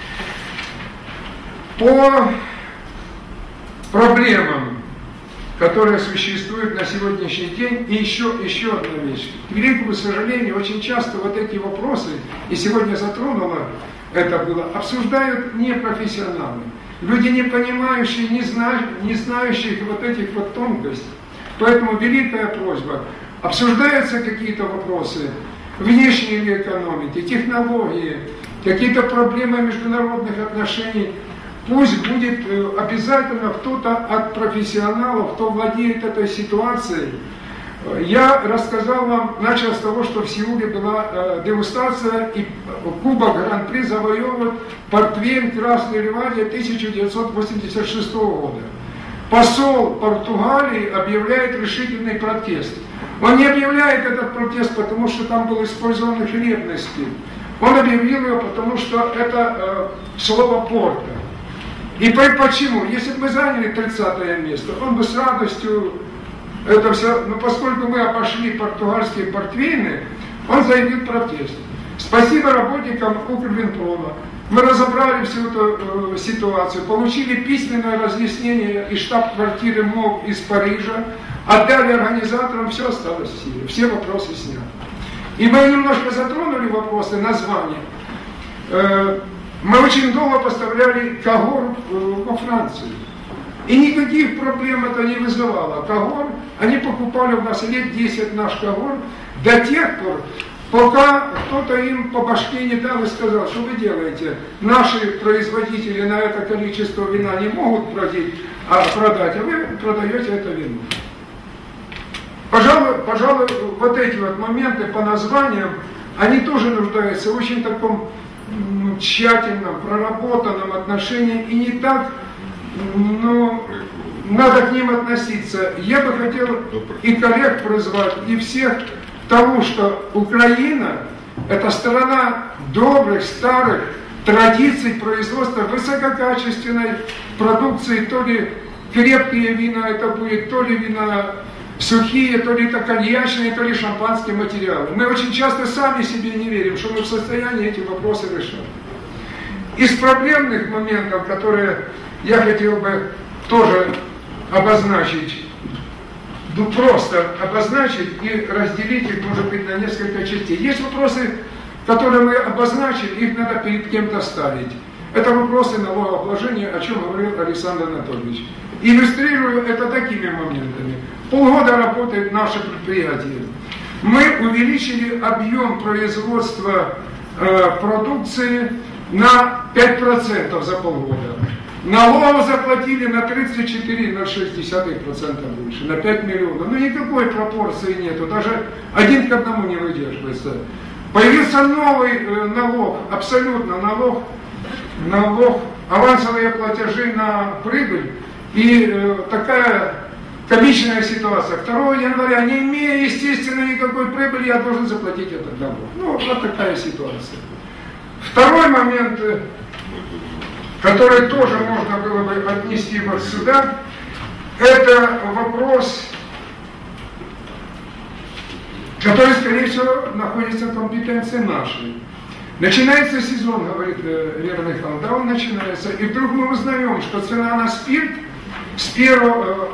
По проблемам, которые существуют на сегодняшний день. И еще одна вещь. К великому сожалению, очень часто вот эти вопросы, и сегодня затронуло это было, обсуждают непрофессионалы. Люди, не понимающие, не знающие вот этих вот тонкостей. Поэтому великая просьба. Обсуждаются какие-то вопросы внешней экономики, технологии, какие-то проблемы международных отношений. Пусть будет обязательно кто-то от профессионалов, кто владеет этой ситуацией. Я рассказал вам, начал с того, что в Сеуле была дегустация, и Кубок Гран-при завоевывает портвейн Красной Ливадии 1986 года. Посол Португалии объявляет решительный протест. Он не объявляет этот протест, потому что там был использован хлебный спирт. Он объявил его, потому что это слово порта. И почему? Если бы мы заняли 30-е место, он бы с радостью это все, но поскольку мы обошли португальские портвейны, он заявил протест. Спасибо работникам Укрвинпрома, Мы разобрали всю эту ситуацию, получили письменное разъяснение из штаб-квартиры МОВ из Парижа, отдали организаторам, все осталось в силе, все вопросы сняты. И мы немножко затронули вопросы названия. Мы очень долго поставляли Кагор во Францию. И никаких проблем это не вызывало. Кагор, они покупали у нас лет 10 наш Кагор, до тех пор, пока кто-то им по башке не дал и сказал, что вы делаете, наши производители на это количество вина не могут продать, а вы продаете это вино. Пожалуй, вот эти вот моменты по названиям, они тоже нуждаются в очень таком тщательном, проработанном отношении, и не так, надо к ним относиться. Я бы хотел и коллег призвать, и всех к тому, что Украина – это страна добрых, старых традиций производства высококачественной продукции, то ли крепкие вина это будет, то ли вина сухие, то ли это коньячные, то ли шампанские материалы. Мы очень часто сами себе не верим, что мы в состоянии эти вопросы решать. Из проблемных моментов, которые я хотел бы тоже обозначить, просто обозначить и разделить их, может быть, на несколько частей. Есть вопросы, которые мы обозначили, их надо перед кем-то ставить. Это вопросы налогообложения, о чем говорил Александр Анатольевич. Иллюстрирую это такими моментами. Полгода работает наше предприятие. Мы увеличили объем производства продукции на 5% за полгода. Налогов заплатили на 34,6% больше, на 5 миллионов. Ну никакой пропорции нету, даже 1 к 1 не выдерживается. Появился новый налог, абсолютно налог, авансовые платежи на прибыль. И такая комичная ситуация. 2 января, не имея, естественно, никакой прибыли, я должен заплатить этот налог. Ну, вот такая ситуация. Второй момент, который тоже можно было бы отнести вот сюда, это вопрос, который, скорее всего, находится в компетенции нашей. Начинается сезон, говорит Вера Михайловна, да, он начинается, и вдруг мы узнаем, что цена на спирт с первого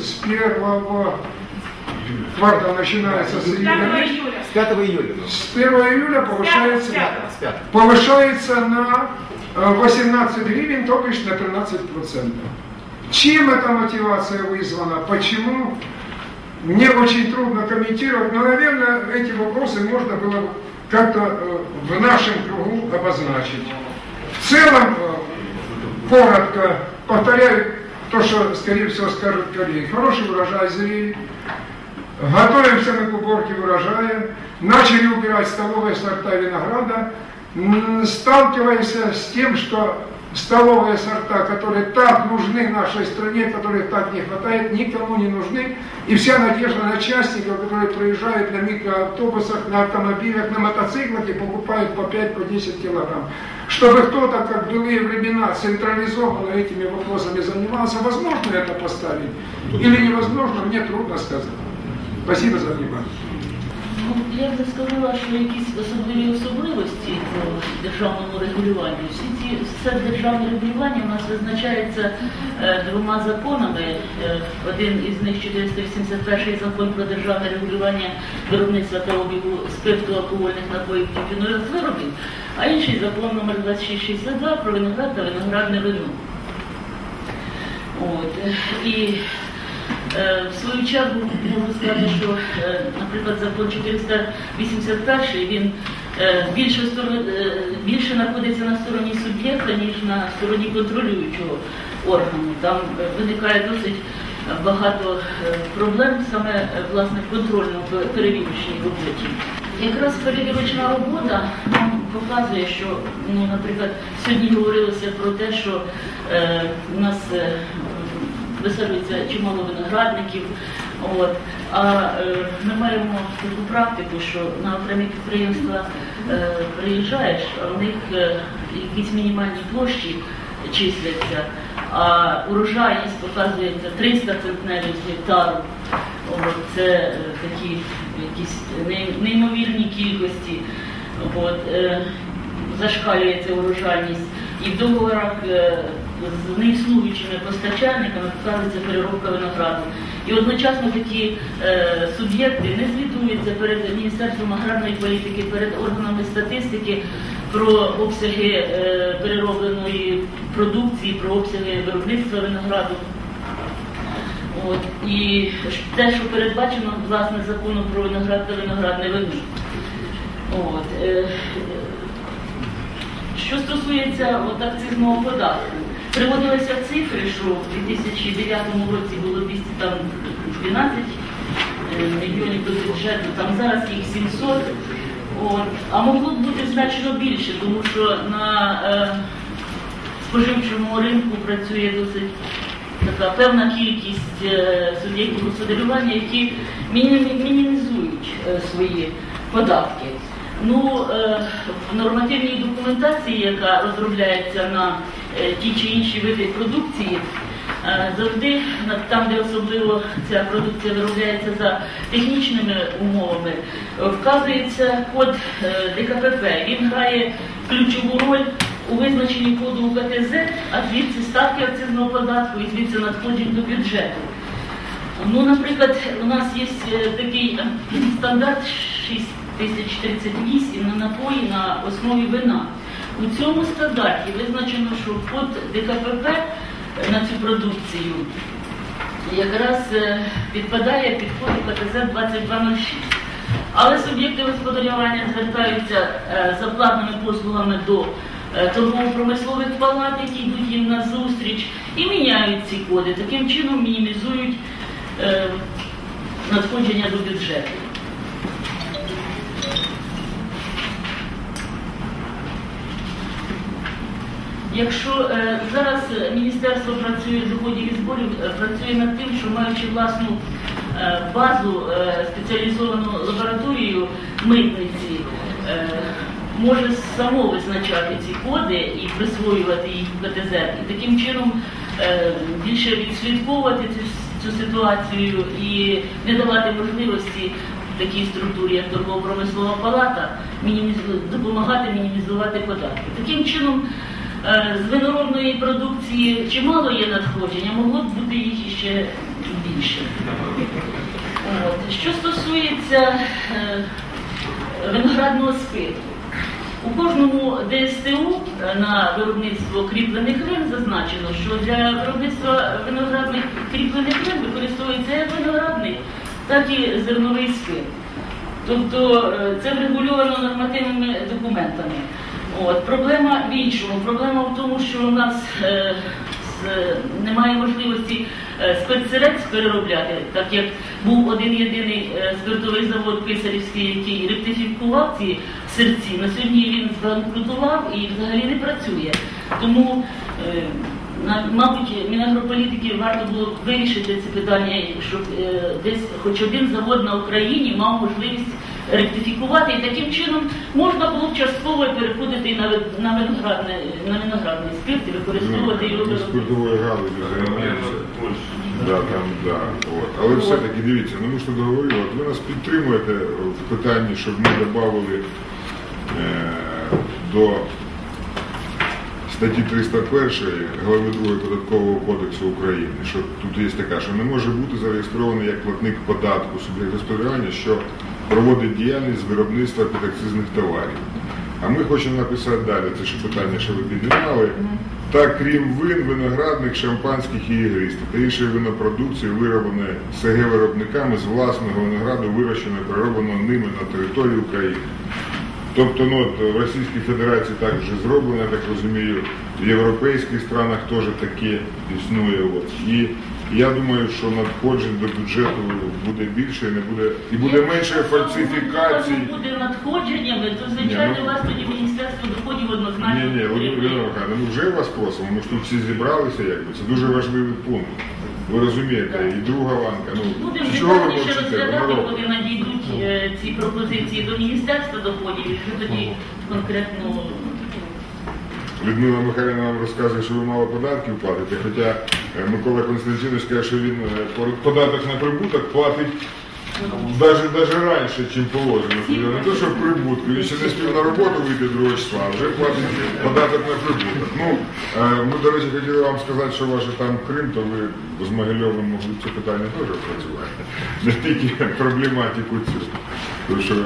квартала начинается с июля. С 5 июля. С 1 июля повышается на 18 гривен, то бишь на 13%. Чем эта мотивация вызвана? Почему? Мне очень трудно комментировать, но, наверное, эти вопросы можно было бы как-то в нашем кругу обозначить. В целом, коротко повторяю то, что, скорее всего, скажут коллеги. Хороший урожай зрели, готовимся мы к уборке урожая, начали убирать столовые сорта винограда, сталкиваемся с тем, что столовые сорта, которые так нужны нашей стране, которых так не хватает, никому не нужны. И вся надежда на частников, которые проезжают на микроавтобусах, на автомобилях, на мотоциклах и покупают по 5-10 килограмм. Чтобы кто-то, как в былые времена, централизованно этими вопросами занимался, возможно это поставить или невозможно, мне трудно сказать. Спасибо за внимание. Я б сказала, що якісь особливі особливості по державному регулюванню. Все державне регулювання у нас визначається 2 законами. Один із них 481 закон про державне регулювання виробництва та обігу спирту, алкогольних напоїв та тютюнових виробів, а інший закон номер 2662 про виноград та виноградне вино. І в свою чергу можу сказати, що, наприклад, закон 481, він більше знаходиться на стороні суб'єкта, ніж на стороні контролюючого органу. Там виникає досить багато проблем саме, власне, в контрольно-перевірочній роботі. Якраз перевірочна робота нам показує, що, наприклад, сьогодні говорилося про те, що у нас висаджується чимало виноградників. А ми маємо таку практику, що на окремі підприємства приїжджаєш, а в них якісь мінімальні площі числяться, а урожайність показується 300 центнерів з гектару. Це такі якісь неймовірні кількості. зашкалює ця урожайність, і в договорах з неіснуючими постачальниками вказується переробка винограду. І одночасно такі суб'єкти не звітуються перед Міністерством аграрної політики, перед органами статистики про обсяги переробленої продукції, про обсяги виробництва винограду. От. І те, що передбачено, власне, законом про виноград та виноградне вино. От. Що стосується акцизного податку, приводилися цифри, що в 2009 році було 212 мільйонів до бюджету, там зараз їх 700, а могло б бути значно більше, тому що на споживчому ринку працює досить така певна кількість суб'єктів господарювання, які мінімізують свої податки. Ну, в нормативній документації, яка розробляється на ті чи інші види продукції, завжди, там, де особливо ця продукція виробляється за технічними умовами, вказується код ДКПП. Він грає ключову роль у визначенні коду УКТЗ, а звідси ставки акцизного податку і звідси надходжень до бюджету. Ну, наприклад, у нас є такий стандарт 6038 на напої на основі вина. У цьому стандарті визначено, що код ДКПП на цю продукцію якраз підпадає під код УКТЗ 2206. Але суб'єкти господарювання звертаються за платними послугами до торгово-промислових палат, які йдуть їм на зустріч, і міняють ці коди. Таким чином мінімізують надходження до бюджету. Якщо зараз Міністерство працює доходів і зборів, працює над тим, що маючи власну базу, спеціалізовану лабораторію митниці, може само визначати ці коди і присвоювати їх в КТЗ, і таким чином більше відслідковувати цю ситуацію і не давати можливості такій структурі, як торгово-промислова палата, допомагати мінімізувати податки. Таким чином, з виноробної продукції чимало є надходження, могло б бути їх іще більше. Що стосується виноградного спирту, у кожному ДСТУ на виробництво кріплених вин зазначено, що для виробництва виноградних кріплених вин використовується як виноградний, так і зерновий спирт. Тобто це врегульовано нормативними документами. Проблема в іншому. Проблема в тому, що у нас немає можливості спиртсирець переробляти, так як був один єдиний спиртовий завод Писарівський, який ректифікував ці сирці. На сьогодні він збанкрутував і взагалі не працює. Тому, мабуть, Мінагрополітики варто було вирішити це питання, щоб десь хоч один завод на Україні мав можливість ректифікувати, і таким чином можна було б частково переходити на виноградний спирт і використовувати його до спиртової галузі займаємося. Але все-таки дивіться, ми ж тут говорили, ви нас підтримуєте в питанні, щоб ми додали до статті 301 глави 2 Податкового кодексу України, що тут є така, що не може бути зареєстрований як платник податку суб'єкт господарювання, що проводить діяльність з виробництва підакцизних товарів. А ми хочемо написати далі, це ще питання, що ви піднімали, так, крім вин, виноградних, шампанських і ігристих та іншої винопродукції, виробленої СГ-виробниками з власного винограду, вирощеного і переробленого ними на території України. Тобто в Російській Федерації так вже зроблено, я так розумію, в європейських странах теж таке існує. І я думаю, що надходжень до бюджету буде більше і буде менше фальсифікацій. Якщо буде надходженнями, то звичайно у вас тоді Міністерство доходів однозначно. Ні, ми вже вас просимо, ми ж тут всі зібралися, це дуже важливий пункт. Ви розумієте, і друга ланка. Будемо детальніше розглядати, коли надійдуть ці пропозиції до Міністерства доходів, і вже тоді конкретно... Людмила Михайлівна вам розказує, що ви мало податків платите, хоча Микола Константинович каже, що він податок на прибуток платить Даже раньше, чем положено. Не то, що в прибутку. Він ще не спів на роботу вийти 2 числа, а вже платить податок на прибуток. Ну, ми, до речі, хотіли вам сказати, що ваше там Крим, то ви з Могильовим могли це питання теж працювати. Не тільки проблематику цю. Тому що...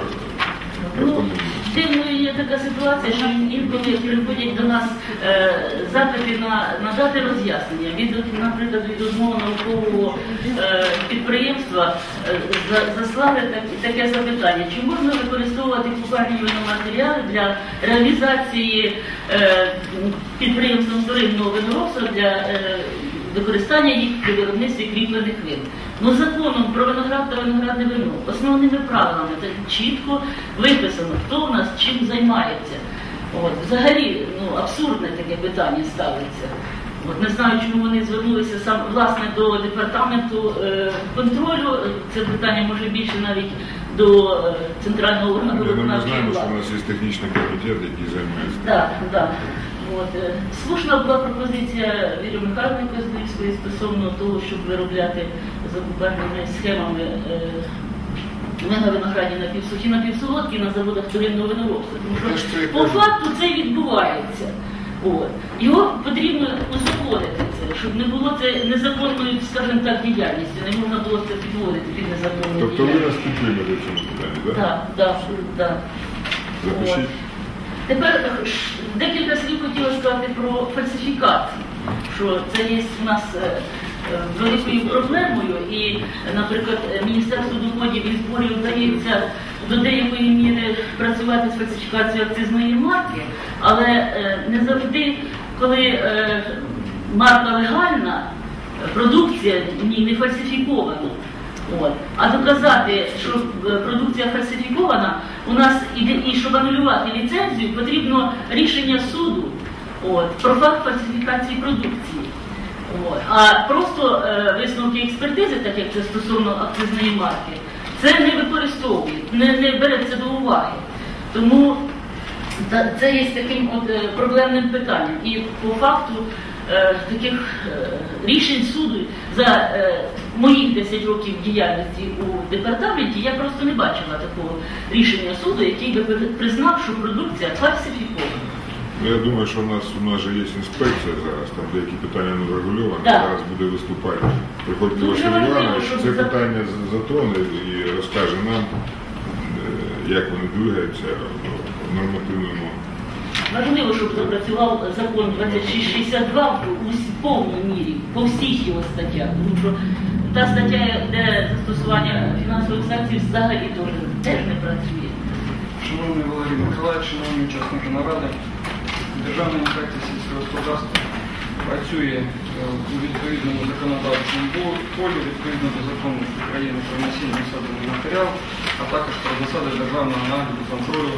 Ну, дивною є така ситуація, що інколи приходять до нас запити надати роз'яснення. Наприклад, від одного наукового підприємства заслали таке запитання, чи можна використовувати купальні матеріали для реалізації підприємством вторинного виноробства для використання їх при виробництві кріплених вин. Ну, законом про виноград та виноградне вино основними правилами чітко виписано, хто у нас чим займається. От, взагалі, ну, абсурдне таке питання ставиться. От, не знаю, чому вони звернулися власне до департаменту контролю. Це питання може більше навіть до центрального органу виконавчої влади. Ми знаємо, що у нас є технічний комітет, який займається. Так. Слушна була пропозиція Віри Михайлівни Козлівської стосовно того, щоб виробляти за купальними схемами мегавиноградні напівсухі, напівсолодкі на заводах вторинного виноробства. Тому що по факту це відбувається. От. Його потрібно узаконити це, щоб не було це незаконною, скажімо так, діяльністю, не можна було це підводити під незаконною діяльністю. Тобто ви нас підтримуєте в цьому питанні, так? Так. Запишіть. Тепер декілька слів хотіла сказати про фальсифікації, що це є у нас великою проблемою і, наприклад, Міністерство доходів і зборів вдається до деякої міри працювати з фальсифікацією акцизної марки, але не завжди, коли марка легальна, продукція в ній не фальсифікована. От. А доказати, що продукція фальсифікована, у нас і щоб анулювати ліцензію, потрібно рішення суду про факт фальсифікації продукції. От. А просто висновки експертизи, так як це стосовно акцизної марки, це не використовують, не береться до уваги. Тому це є таким проблемним питанням. І по факту таких рішень суду за моїх 10 років діяльності у департаменті я просто не бачила такого рішення суду, який би признав, що продукція фальсифікована. Я думаю, що у нас же є інспекція зараз, там деякі питання не врегульовані, зараз буде виступати. Приходьте Василь Іванович, це питання затроне і розкаже нам, як вони двигаються в нормативному. Важливо, щоб запрацював закон 2662 у повній мірі, по всіх його статтях. Тому що та стаття, де застосування фінансових санкцій взагалі теж не працює. Шановний Валерій Миколаївич, шановні учасники наради, Державна інспекція сільського господарства працює у відповідному законодавчому полі, відповідно до закону України про насіння садовий матеріал, а також про засади державного нагляду контролю.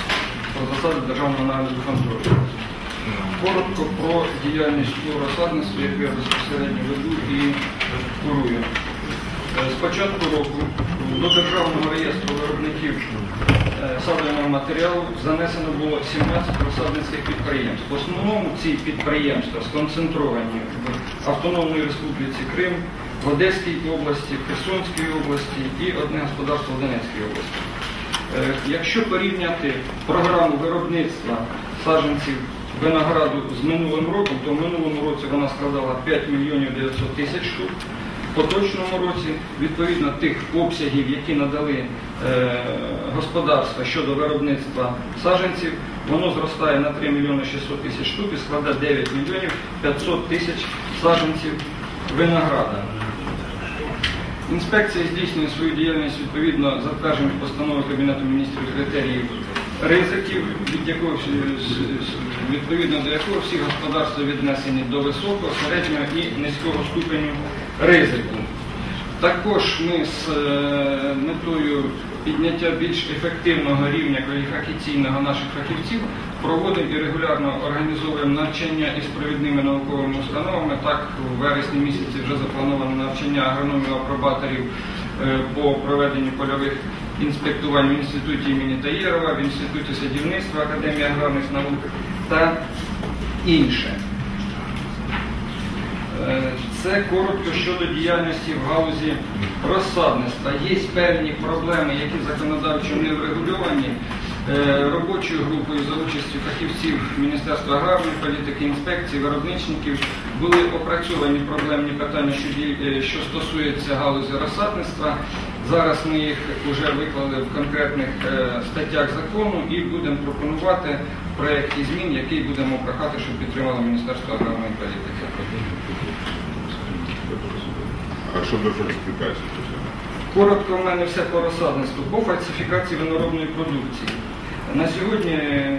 Коротко про діяльність у розсадництві, яку я безпосередньо веду і курую. З початку року до Державного реєстру виробників садового матеріалу занесено було 17 розсадницьких підприємств. В основному ці підприємства сконцентровані в Автономній Республіці Крим, в Одеській області, в Херсонській області і одне господарство в Донецькій області. Якщо порівняти програму виробництва саджанців винограду з минулим роком, то в минулому році вона складала 5 мільйонів 900 тисяч штук. В поточному році, відповідно тих обсягів, які надали господарства щодо виробництва саджанців, воно зростає на 3 мільйони 600 тисяч штук і складає 9 мільйонів 500 тисяч саджанців винограда. Інспекція здійснює свою діяльність відповідно затверджених постановою Кабінету міністрів критеріїв ризиків, відповідно до якого всі господарства віднесені до високого, середнього і низького ступеню ризику. Також ми з метою підняття більш ефективного рівня кваліфікаційного наших фахівців проводимо і регулярно організовуємо навчання із провідними науковими установами. Так, у вересні місяці вже заплановано навчання агрономів-апробаторів по проведенню польових інспектувань в інституті імені Таєрова, в Інституті садівництва Академії аграрних наук та інше. Це коротко щодо діяльності в галузі розсадництва. Є певні проблеми, які законодавчо не врегульовані. Робочою групою за участю фахівців Міністерства аграрної політики, інспекції, виробничників були опрацьовані проблемні питання, що стосуються галузі розсадництва. Зараз ми їх вже виклали в конкретних статтях закону і будемо пропонувати в проєкті змін, який будемо прохати, щоб підтримало Міністерство аграрної політики. А що до фальсифікації? Коротко в мене все по розсадництву. По фальсифікації виноробної продукції. На сьогодні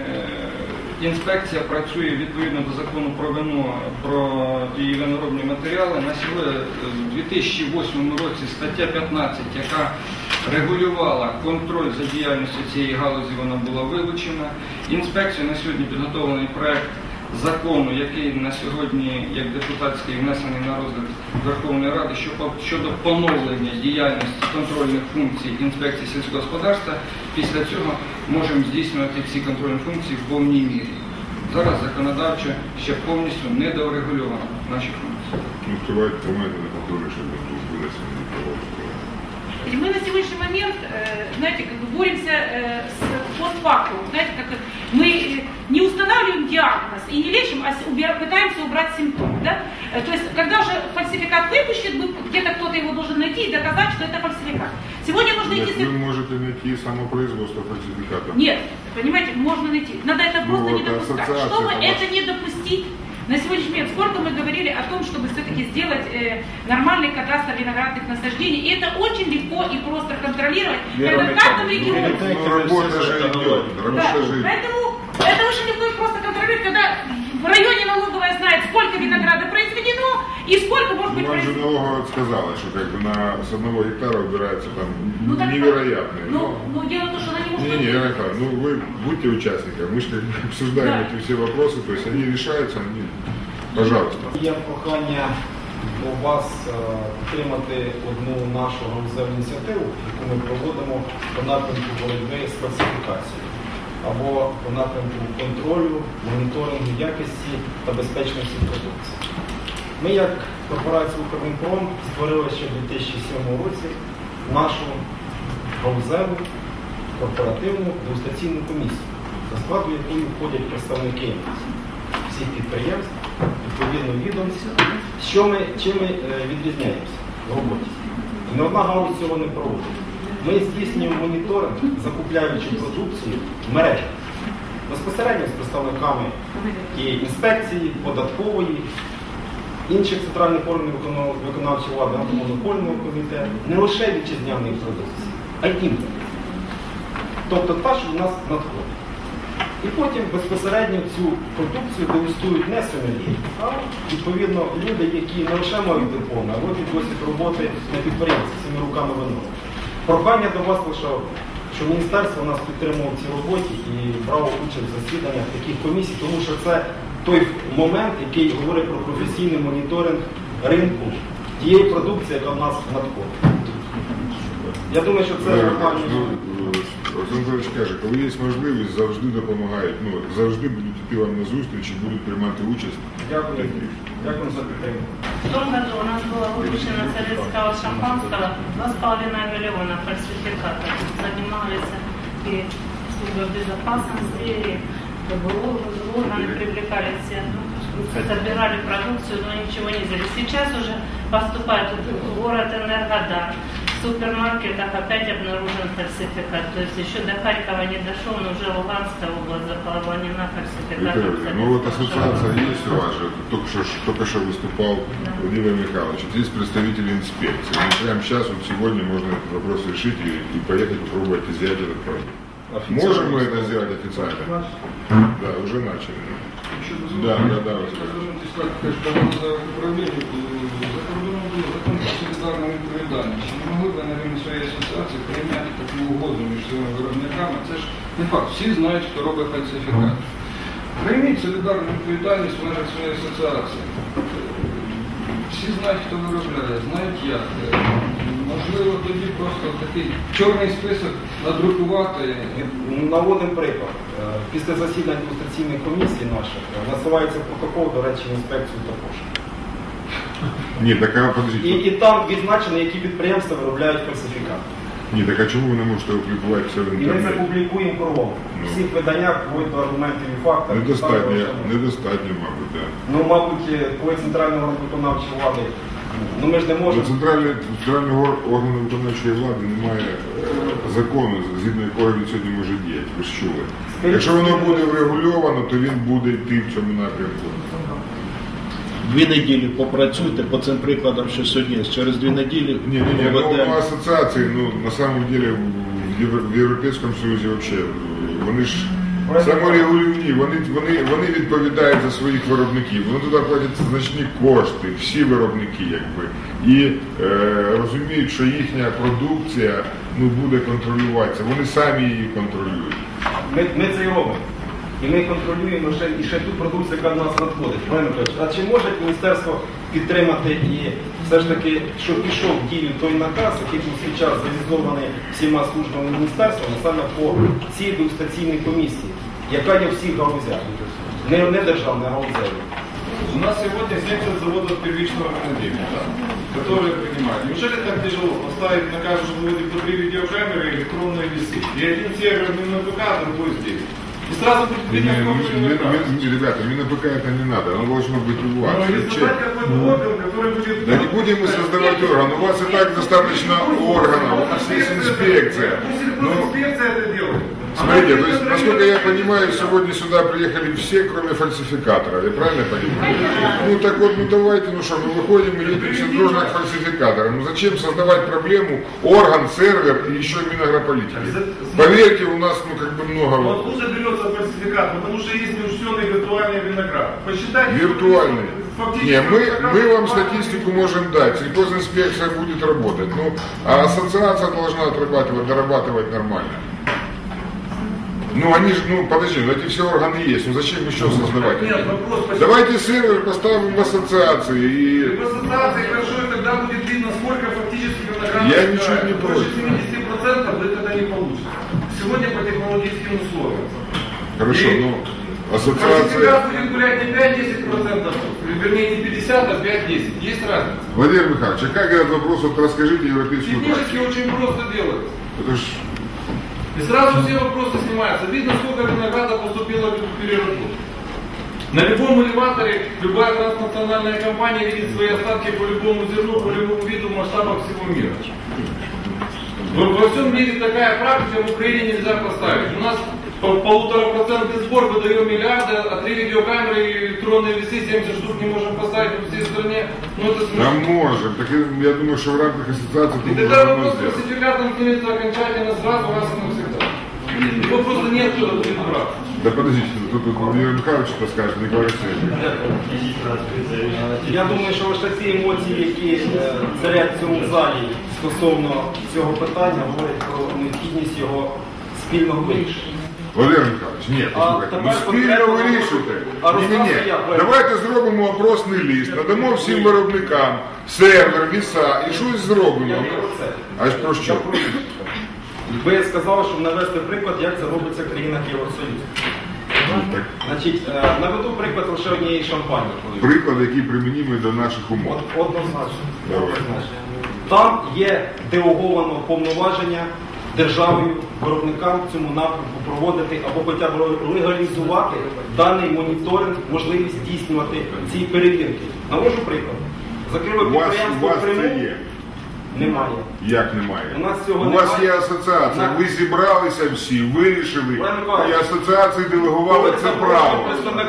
інспекція працює відповідно до закону про вино, про її виноробні матеріали. На сьогодні в 2008 році стаття 15, яка регулювала контроль за діяльністю цієї галузі, вона була вилучена. Інспекцію на сьогодні підготовлений проект закону, який на сьогодні, як депутатський, внесений на розгляд Верховної Ради щодо поновлення діяльності контрольних функцій інспекції сільського господарства. Після цього можемо здійснювати ці контрольні функції в повній мірі. Зараз законодавчо ще повністю недорегульовано наші функції. Ну, впливають моменти на контролі, щоб винесені не проводити. И мы на сегодняшний момент, знаете, как бы боремся с постфактум. Знаете, как мы не устанавливаем диагноз и не лечим, а пытаемся убрать симптомы. Да? То есть, когда уже фальсификат выпущен, где-то кто-то его должен найти и доказать, что это фальсификат. Сегодня нужно идти... Вы можете найти самопроизводство фальсификата. Нет, понимаете, можно найти. Надо это просто не допускать. Чтобы это это не допустить, на сегодняшний момент, сколько мы говорили о том, чтобы все-таки сделать нормальный кадастр виноградных насаждений, и это очень легко и просто контролировать. Это в каждом регионе. Работа же идет. Поэтому это очень легко и просто контролировать, когда в районе налоговая знает, сколько винограда произведено и сколько может быть произведено. Вам же налоговая сказала, что как бы с 1 гектара убирается там невероятные. Ну, дело в том, что она не может... Не, вы будьте участниками, мы же обсуждаем эти все вопросы, то есть они решаются, они... Пожалуйста. Є прохання до вас підтримати одну нашу галузеву ініціативу, яку ми проводимо по напрямку боротьби з фальсифікацією або по напрямку контролю, моніторингу якості та безпечності продукції. Ми, як корпорація «Укрвинпром», створили ще в 2007 році нашу галузеву корпоративну дегустаційну комісію, до складу якої входять представники всіх підприємств, відповідно відомств. Чим ми відрізняємося в роботі? І не одна галузь цього не проводить. Ми здійснюємо моніторинг, закупляючи продукцію в мережах. Безпосередньо з представниками і інспекції, податкової, інших центральних органів виконавчої влади, антимонопольного комітету, не лише вітчизняної продукції, а й імпортної. Тобто та, що в нас надходить. І потім безпосередньо цю продукцію дегустують не сомельє, а відповідно люди, які не лише мають диплом, а роблять досвід роботи на підприємстві цими руками вино. Прохання до вас лише, що міністерство нас підтримувало в цій роботі і брало участь в засіданнях таких комісій, тому що це той момент, який говорить про професійний моніторинг ринку тієї продукції, яка в нас надходить. Я думаю, що це нормально. Олександр Анатолійович каже, коли є можливість, завжди допомагають, завжди будуть йти вам на зустріч і будуть приймати участь. Дякую. Дякую за підтримку. В том году у нас было выпущено советского шампанского 2,5 миллиона фальсификатов. Занимались и службы безопасности, и ГБО, органы привлекали все, собирали продукцию, но ничего не взяли. Сейчас уже поступает в город Энергодар. В супермаркетах опять обнаружен фальсификат. То есть еще до Харькова не дошел, но уже Луганская область заполонена фальсификатом. Ну вот ассоциация есть у вас же, только что выступал Владимир Михайлович. Здесь представители инспекции. Мы прямо сейчас, вот сегодня можно этот вопрос решить и поехать попробовать изъять этот продукт. Можем мы это сделать официально? Да, уже начали. Да. Закон про солідарну відповідальність. Чи не могли б, на своєї асоціації прийняти таку угоду між своїми виробниками? Це ж не факт. Всі знають, хто робить фальсифікат. Прийміть солідарну відповідальність в межах своєї асоціації. Всі знають, хто виробляє, знають як. Можливо, тоді просто такий чорний список надрукувати. Наводимо приклад. Після засідань дегустаційних комісій наших насувається протокол, до речі, в інспекцію також. Ні, так а подождіть. І там відзначено, які підприємства виробляють фальсифікати. Ні, так а чому ви не можете опублікувати все в І ми це інтернеті? публікуємо кругом. В всіх виданнях вводять до аргументів і фактів. Недостатньо, мабуть, так. Ну, мабуть, коли центрального виконавчої влади, ну ми ж не можемо. Центрального органу виконавчої влади немає закону, згідно якого він сьогодні може діяти. Ви ж чули. Якщо воно буде врегульовано, то він буде йти в цьому напрямку. 2 неділі попрацюйте по цим прикладам, що сьогодні є. Через 2 неділі Ні, ну асоціації, ну на самом деле в Європейському Союзі взагалі, вони ж саморегулівні, вони відповідають за своїх виробників, вони туди платять значні кошти, всі виробники, якби, і розуміють, що їхня продукція буде контролюватися, вони самі її контролюють. Ми це і робимо. І ми контролюємо ще ту продукцію, яка до нас надходить. А чи може міністерство підтримати і все ж таки, що пішов в дію той наказ, який був свій час реалізований всіма службами міністерства, саме по цій дегустаційній комісії, яка є в всіх галузях, не державна галузя. У нас сегодня 70 заводов первичного хранения, да, которые принимают. Неужели так тяжело поставить на каждом заводе по 3 видеокамеры и электронные весы? И один сервер на ПК, другой здесь. И сразу будет видно, ребята, МинПК это не надо, оно должно быть у вас. Но создавать какой-то орган, который будет... Да не будем мы создавать орган, у вас и так достаточно органов, у нас есть инспекция. Инспекция это делает. Смотрите, то есть, насколько я понимаю, сегодня сюда приехали все, кроме фальсификаторов, я правильно понимаю? Ну так вот, ну давайте, ну что, мы выходим и едем все дружно к фальсификаторам. Ну зачем создавать проблему, орган, сервер и еще Минагрополитики? Поверьте, у нас, ну как бы много... Но откуда берется фальсификат? Потому что есть неучтенный виртуальный виноград. Посчитайте... Виртуальный. Не, мы вам статистику можем дать, сельхозинспекция будет работать, ну, а ассоциация должна дорабатывать нормально. Ну они же, ну подожди, ну эти все органы есть, ну зачем еще создавать? Нет, вопрос... Давайте сервер поставим в ассоциации и... В ассоциации хорошо, и тогда будет видно, сколько фактически винограда... Я ничего не против. Больше 70% вы тогда не получите. Сегодня по технологическим условиям. Хорошо, И... ну ассоциация... Фальсификат будет гулять не 5-10%, вернее не 50, а 5-10. Есть разница. Владимир Михайлович, а как этот вопрос, вот расскажите европейскую Технически практику. очень просто делается. Это ж... И сразу все вопросы снимаются. Видно, сколько винограда поступило в переработку. На любом элеваторе любая транснациональная компания видит свои остатки по любому зерну, по любому виду в масштабах всего мира. Во всем мире такая практика, в Украине нельзя поставить. У нас 1,5% сбор, выдаем миллиарды, а 3 видеокамеры и электронные весы, 70 штук не можем поставить по всей стране. Ну это смешно. Да можем, так я думаю, что в рамках ассоциации И тогда вопрос с фальсификатом снимется окончательно сразу, раз и навсегда. Его просто нет, кто будет брать. Да подождите, тут Владимир Михайлович что скажет, Николай Алексеевич. Я думаю, що лише ці емоції, які царять в цьому залі стосовно цього питання, говорять про необхідність його спільного вирішення. Владимир Михайлович, ні, послухайте, ну спільно вирішуйте. Ні. Давайте зробимо опросний лист, надамо всім виробникам сервер, віса і щось зробимо. Аж про що? Ви сказали, щоб навести приклад, як це робиться в країнах Євросоюзу. Значить, наведу приклад лише однієї шампанії. Приклад, який примінімий до наших умов. Однозначно. Там є делеговано повноваження державою виробникам в цьому напрямку проводити або хоча б легалізувати даний моніторинг, можливість здійснювати ці перевірки. Навожу приклад. Закрили підприємство в Криму. Це є. Немає. Як немає? У вас є асоціація, ви зібралися всі, вирішили, і асоціації делегували це право.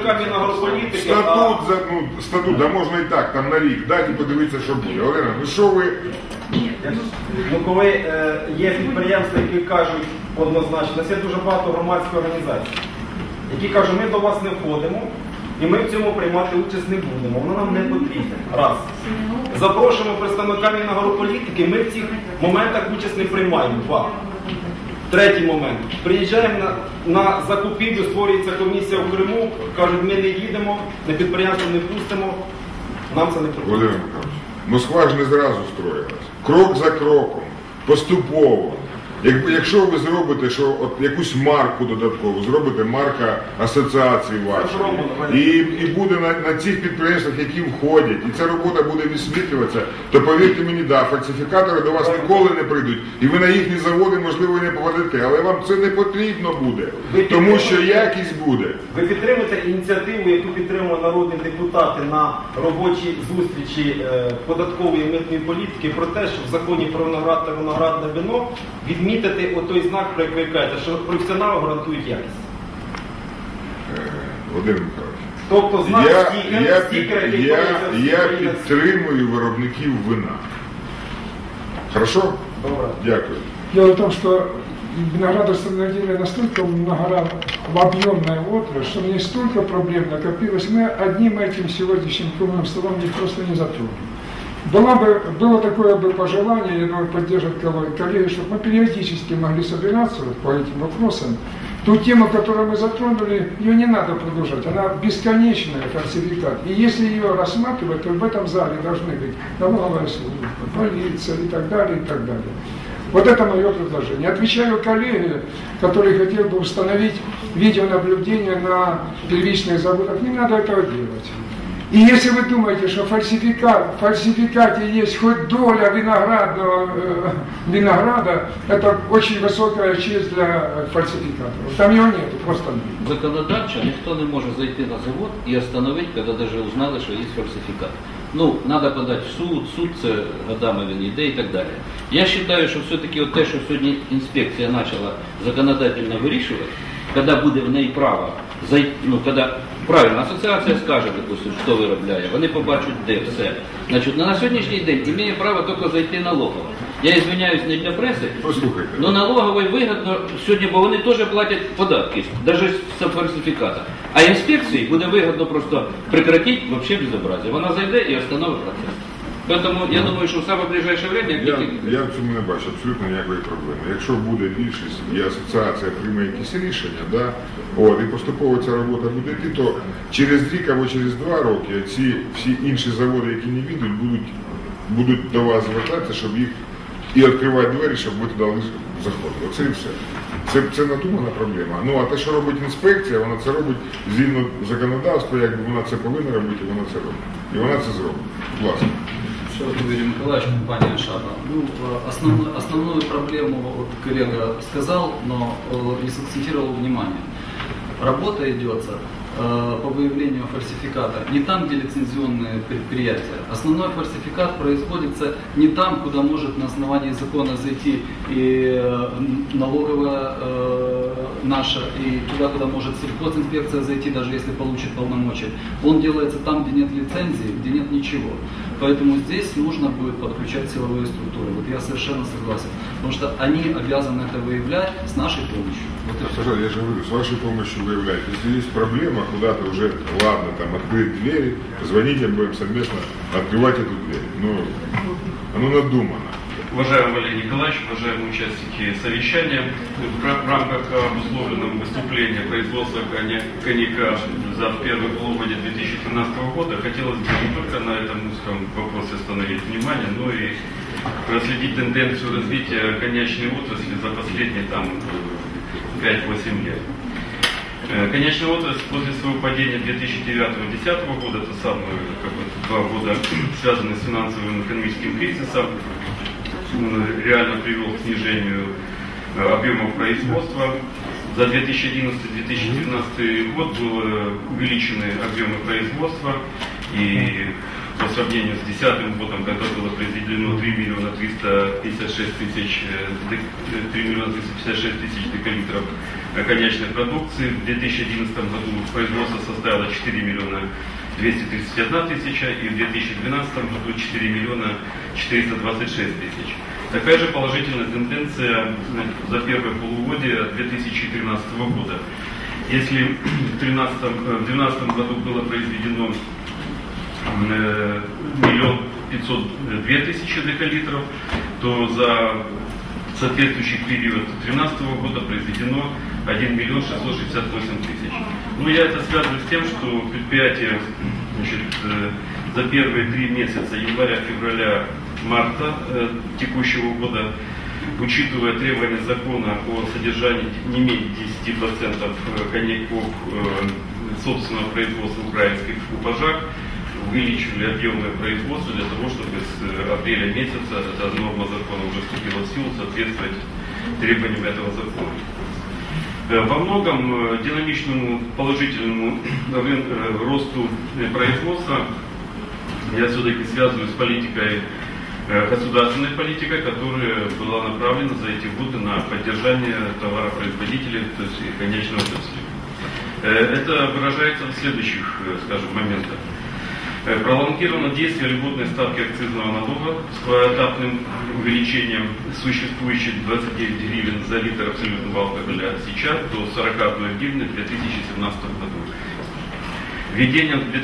Статут, да можна і так, там на рік, дайте подивитися, що буде. Олена, ну що ви... Ну коли є підприємства, які кажуть однозначно, у нас є дуже багато громадських організацій, які кажуть, ми до вас не входимо, і ми в цьому приймати участь не будемо, воно нам не потрібно. Раз. Запрошуємо представника Мінагрополітики, ми в цих моментах участь не приймаємо. Два. Третій момент. Приїжджаємо на закупівлю, створюється комісія в Криму, кажуть, ми не їдемо, на підприємство не пустимо, нам це не потрібно. Володимир Михайлович, Москва ж не зразу строїлась. Крок за кроком, поступово. Якщо ви зробите, що от якусь марку додаткову, зробите марка асоціації вашої, і буде на цих підприємствах, які входять, і ця робота буде висвітлюватися, то повірте мені, фальсифікатори до вас ніколи не прийдуть, і ви на їхні заводи, можливо, і не попадете, але вам це не потрібно буде, тому що якість буде. Ви підтримуєте ініціативу, яку підтримують народні депутати на робочій зустрічі податкової і митної політики про те, що в законі про виноград та виноградне вино відмітити отой знак, про який ви кажете, що професіонали гарантують якість. Володимир Михайлович, тобто знак стікера, який я підтримую виробників вина. Хорошо? Добре. Дякую. Дело в том, что виноградарство-виноделие настолько объемная отрасль, что мне столько проблем накопилось. Мы одним этим сегодняшним круглым столом их просто не затронем. Было такое бы пожелание, я думаю, поддержат коллеги, чтобы мы периодически могли собираться по этим вопросам. Ту тему, которую мы затронули, ее не надо продолжать. Она бесконечная, фальсификат. И если ее рассматривать, то в этом зале должны быть налоговая служба, полиция и так далее, и так далее. Вот это мое предложение. Отвечаю коллеге, который хотел бы установить видеонаблюдение на первичных заводах. Не надо этого делать. И если вы думаете, что в фальсификате есть хоть доля винограда, это очень высокая честь для фальсификаторов. Там его нет, просто нет. Законодавчо никто не может зайти на завод и остановить, когда даже узнали, что есть фальсификат. Ну, надо подать в суд це годами він йде і так далі. Я вважаю, що все-таки от те, що сьогодні інспекція почала законодательно вирішувати, коли буде в неї право, коли правильно, асоціація скаже, допустим, що виробляє, вони побачать, де все. Значить, на сьогоднішній день має право тільки зайти налогово. Я извиняюсь не для преси, але налоговій вигідно сьогодні, бо вони теж платять податки, навіть з фальсифіката. А інспекції буде вигідно просто прекратити взагалі безобразие. Вона зайде і остановить процес. Тому я думаю, що в саме ближайше время... Я в цьому не бачу абсолютно ніякої проблеми. Якщо буде більшість і асоціація прийме якісь рішення, і поступово ця робота буде йти, то через рік або через 2 роки ці всі інші заводи, які не відуть, будуть до вас звертатися, щоб їх і відкривати двері, щоб ви туди заходили. Оце і все. Це надумана проблема. Ну, а те, що робить інспекція, вона це робить згідно законодавства, якби вона це повинна робити, вона це робить. І вона це зробить. Будь ласка. Юрий Николаевич, компания «Шаба». Основную проблему коллега сказал, но не сакцентировал внимание. Работа идется по выявлению фальсификата не там, где лицензионные предприятия. Основной фальсификат производится не там, куда может на основании закона зайти и налоговая наша, и туда, куда может сельхозинспекция зайти, даже если получит полномочия. Он делается там, где нет лицензии, где нет ничего. Поэтому здесь нужно будет подключать силовые структуры. Вот я совершенно согласен. Потому что они обязаны это выявлять с нашей помощью. Вот я же говорю, с вашей помощью выявлять. Если есть проблема, куда-то уже, ладно, там, открыть двери, звоните, будем совместно открывать эту дверь. Но оно надумано. Уважаемый Валерий Николаевич, уважаемые участники совещания, в рамках обусловленного выступления производства коньяка за первое полугодие 2013 года хотелось бы не только на этом узком вопросе остановить внимание, но и проследить тенденцию развития коньячной отрасли за последние 5-8 лет. Коньячная отрасль после своего падения 2009-2010 года, это самые 2 года, связанные с финансовым и экономическим кризисом, реально привел к снижению объемов производства. За 2011-2012 год были увеличены объемы производства, и по сравнению с 2010 годом, когда было произведено 3 миллиона 356 тысяч декалитров коньячной продукции, в 2011 году производство составило 4 миллиона 231 тысяча, и в 2012 году 4 миллиона 426 тысяч. Такая же положительная тенденция за первое полугодие 2013 года. Если в 2012 году было произведено 1 502 тысячи декалитров, то за соответствующий период 2013 года произведено 1 668 тысяч. Ну, я это связываю с тем, что предприятие за первые 3 месяца, января, февраля, марта текущего года, учитывая требования закона о содержании не менее 10% коньяков собственного производства в украинских купажах, увеличивали объемное производство для того, чтобы с апреля месяца эта норма закона уже вступила в силу, соответствовать требованиям этого закона. Во многом динамичному положительному росту производства я все-таки связываю с политикой, государственной политикой, которая была направлена за эти годы на поддержание товаропроизводителей, то есть конечного отрасли. Это выражается в следующих, скажем, моментах. Пролонгировано действие льготной ставки акцизного налога с поэтапным увеличением существующих 29 гривен за литр абсолютного алкоголя сейчас до 41 гривны в 2017 году. Введение в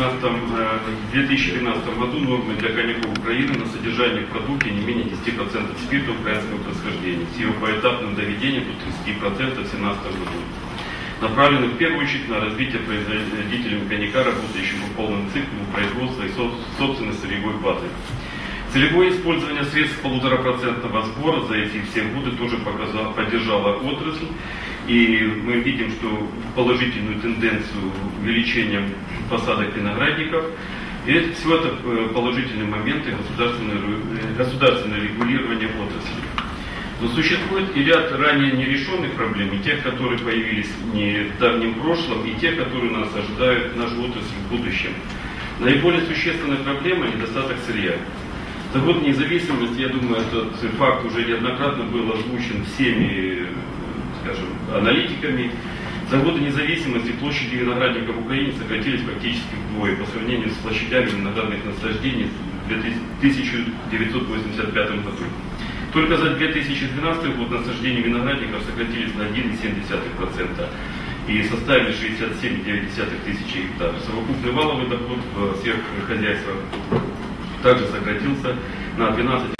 2013 году нормы для коньяков Украины на содержание в продукте не менее 10% спирта украинского происхождения с его поэтапным доведением до 30% в 2017 году. Направлены в первую очередь на развитие производителями коньяка, работающих по полному циклу производства и собственной сырьевой базы. Целевое использование средств 1,5% сбора за эти все годы тоже поддержало отрасль. И мы видим, что положительную тенденцию увеличения посадок виноградников. И все это положительные моменты государственного регулирования отрасли. Но существует и ряд ранее нерешенных проблем, и тех, которые появились не в давнем прошлом, и те, которые нас ожидают нашу отрасль в будущем. Наиболее существенная проблема – недостаток сырья. За год независимости, я думаю, этот факт уже неоднократно был озвучен всеми, скажем, аналитиками. За годы независимости площади виноградников в Украине сократились практически вдвое по сравнению с площадями виноградных насаждений в 1985 году. Только за 2012 год насаждения виноградников сократились на 1,7% и составили 67,9 тысячи гектаров. Совокупный валовый доход в сельскохозяйствах также сократился на 12,6%.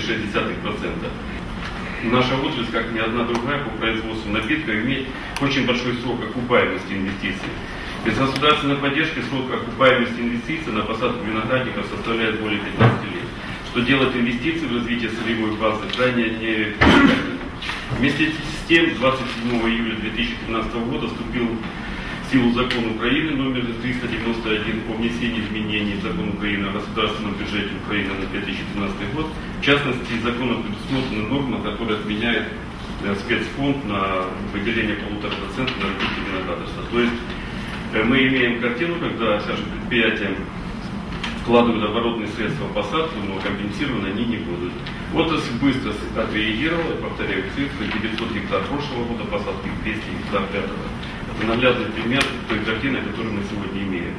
Наша отрасль, как ни одна другая по производству напитка, имеет очень большой срок окупаемости инвестиций. Без государственной поддержки срок окупаемости инвестиций на посадку виноградников составляет более 15 лет. Что делать инвестиции в развитие сырьевой базы крайне не. Вместе с тем, 27 июля 2013 года вступил в силу закон Украины номер 391 о внесении изменений в закон Украины о государственном бюджете Украины на 2013 год. В частности, законом предусмотрена норма, которая отменяет спецфонд на выделение 1,5% на развитие виноградарства. То есть мы имеем картину, когда, скажем, предприятия вкладывают оборотные средства в посадку, но компенсированы они не будут. Отрасль быстро отреагировала, повторяю цифры, 900 гектар прошлого года посадки, 200 гектар пятого. Это наглядный пример той картины, которую мы сегодня имеем.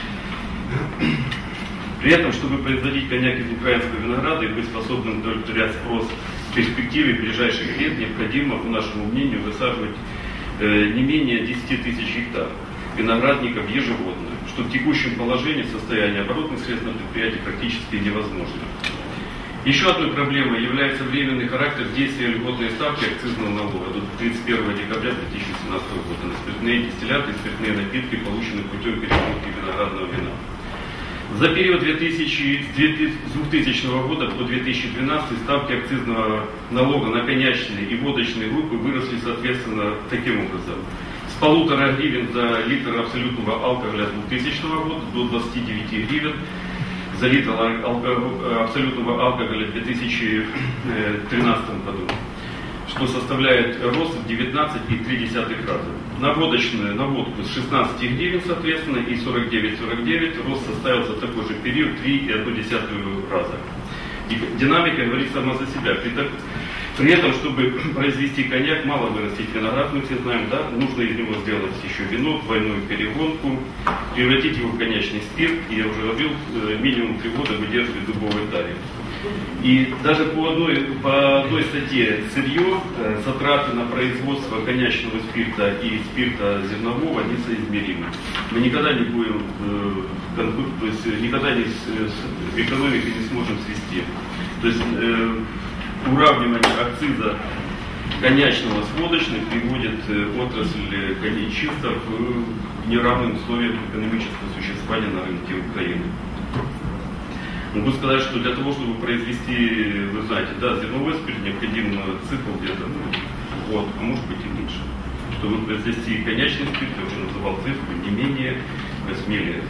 При этом, чтобы производить коньяк из украинского винограда и быть способным удовлетворять спрос в перспективе ближайших лет, необходимо, по нашему мнению, высаживать не менее 10 тысяч гектар виноградников ежегодно, что в текущем положении состояние оборотных средств на предприятии практически невозможно. Еще одной проблемой является временный характер действия льготной ставки акцизного налога до 31 декабря 2017 года на спиртные дистилляты и спиртные напитки, полученные путем переработки виноградного вина. За период 2000 года по 2012 ставки акцизного налога на коньячные и водочные группы выросли соответственно таким образом. С 1,5 гривен за литр абсолютного алкоголя 2000 года до 29 гривен за литр абсолютного алкоголя в 2013 году, что составляет рост в 19,3 раза. На водку с 16 гривен, соответственно, и 49,49 рост составил за такой же период 3,1 раза. И динамика говорит сама за себя. При этом, чтобы произвести коньяк, мало вырастить виноград, мы все знаем, да, нужно из него сделать еще вино, двойную перегонку, превратить его в коньячный спирт, и я уже говорил, минимум 3 года выдерживать дубовой таре. И даже по одной статье сырье, затраты на производство коньячного спирта и спирта зернового несоизмеримы. Мы никогда не будем, то есть никогда в экономике не сможем свести. То есть уравнивание акциза коньячного с водочным приводит отрасль коньячистов к неравным условиям экономического существования на рынке Украины. Могу сказать, что для того, чтобы произвести, вы знаете, да, зерновой спирт, необходим цикл где-то год, а может быть и меньше. Чтобы произвести коньячный спирт, я уже называл цифру, не менее 8 лет.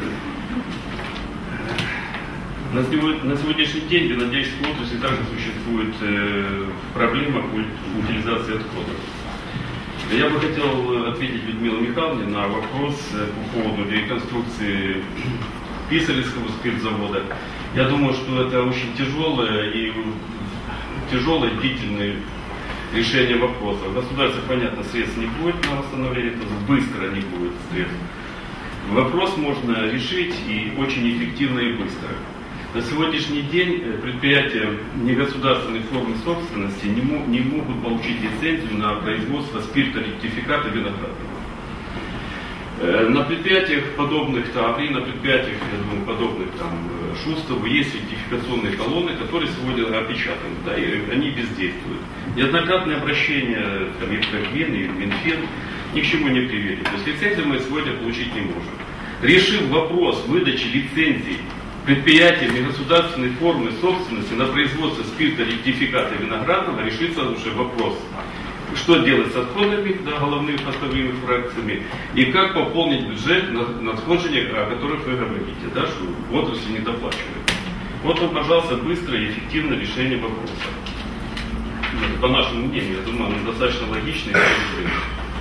На сегодняшний день в винодельческой отрасли также существует проблема утилизации отходов. Я бы хотел ответить Людмиле Михайловне на вопрос по поводу реконструкции Писаревского спиртзавода. Я думаю, что это очень тяжелое длительное решение вопроса. Государство, понятно, средств не будет на восстановление, то есть быстро не будет средств. Вопрос можно решить и очень эффективно и быстро. На сегодняшний день предприятия негосударственной формы собственности не могут получить лицензию на производство спирта-ректификата виноградного. На предприятиях подобных Таврии, на предприятиях, я думаю, подобных Шустову есть ректификационные колонны, которые сегодня опечатаны, да, и они бездействуют. Неоднократные обращения Евпраквин и Минфин ни к чему не привели. То есть лицензию мы сегодня получить не можем. Решив вопрос выдачи лицензий предприятиям негосударственной формы собственности на производство спирта ректификата виноградного, решится уже вопрос, что делать с отходами, да, головными поставными фракциями, и как пополнить бюджет на схожие, о которых вы говорите, да, что в отрасли не доплачивают. Вот вам, пожалуйста, быстрое и эффективное решение вопроса. По нашему мнению, я думаю, оно достаточно логично и правильно.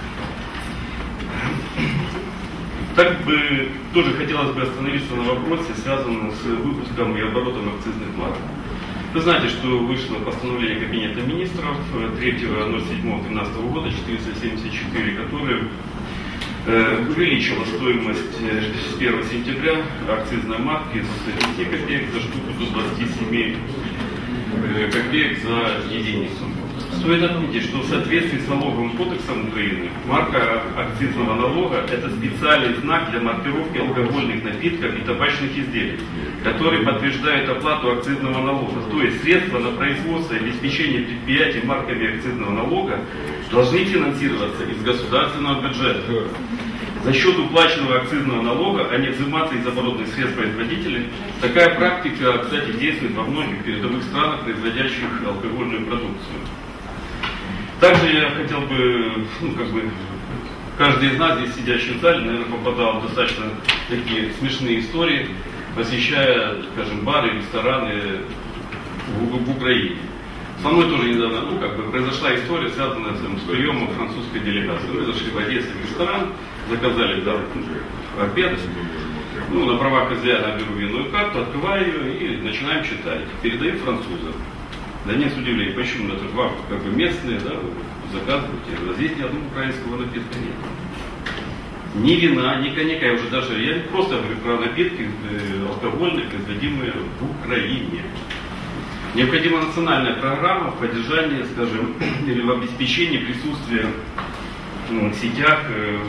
Так бы тоже хотелось бы остановиться на вопросе, связанном с выпуском и оборотом акцизных марок. Вы знаете, что вышло постановление Кабинета министров 3.07.2012 года 474, которое увеличило стоимость с 1 сентября акцизной марки с 10 копеек за штуку до 27 копеек за единицу. Стоит отметить, что в соответствии с налоговым кодексом Украины марка акцизного налога – это специальный знак для маркировки алкогольных напитков и табачных изделий, который подтверждает оплату акцизного налога. То есть средства на производство и обеспечение предприятий марками акцизного налога должны финансироваться из государственного бюджета. За счет уплаченного акцизного налога, а не взиматься из оборотных средств производителей. Такая практика, кстати, действует во многих передовых странах, производящих алкогольную продукцию. Также я хотел бы, каждый из нас здесь сидящий в зале, наверное, попадал в достаточно такие смешные истории, посещая, скажем, бары, рестораны в Украине. Со мной тоже недавно, произошла история, связанная с приемом французской делегации. Мы зашли в Одессе в ресторан, заказали обед, на правах хозяина беру винную карту, открываю ее и начинаем читать. Передаю французам. Да нет, с удивлением, почему? Это вам местные, да, заказываете. А здесь ни одного украинского напитка нет. Ни вина, ни коньяка. Я просто говорю про напитки алкогольные, производимые в Украине. Необходима национальная программа в поддержании, скажем, или в обеспечении присутствия в сетях,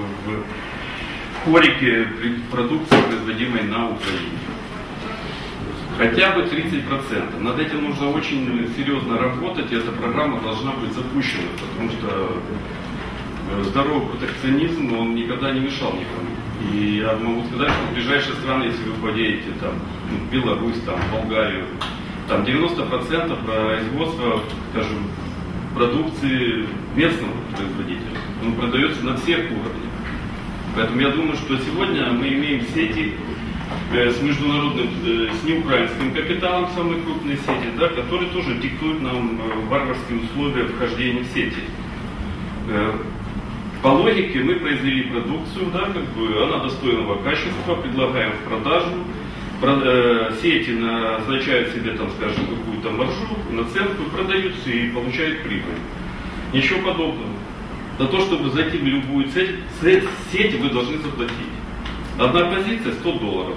в хорике продукции, производимой на Украине. Хотя бы 30%. Над этим нужно очень серьезно работать, и эта программа должна быть запущена, потому что здоровый протекционизм, он никогда не мешал никому. И я могу сказать, что в ближайшие страны, если вы поедете в Беларусь, в Болгарию, там 90% производства, скажем, продукции местного производителя. Он продается на всех уровнях. Поэтому я думаю, что сегодня мы имеем сети с международным, с неукраинским капиталом, самые крупные сети, да, которые тоже диктуют нам варварские условия вхождения в сети. По логике мы произвели продукцию, да, она достойного качества, предлагаем в продажу. Сети назначают себе, скажем, какую-то маржу, наценку, продаются и получают прибыль. Ничего подобного. За то, чтобы зайти в любую сеть вы должны заплатить. Одна позиция $100.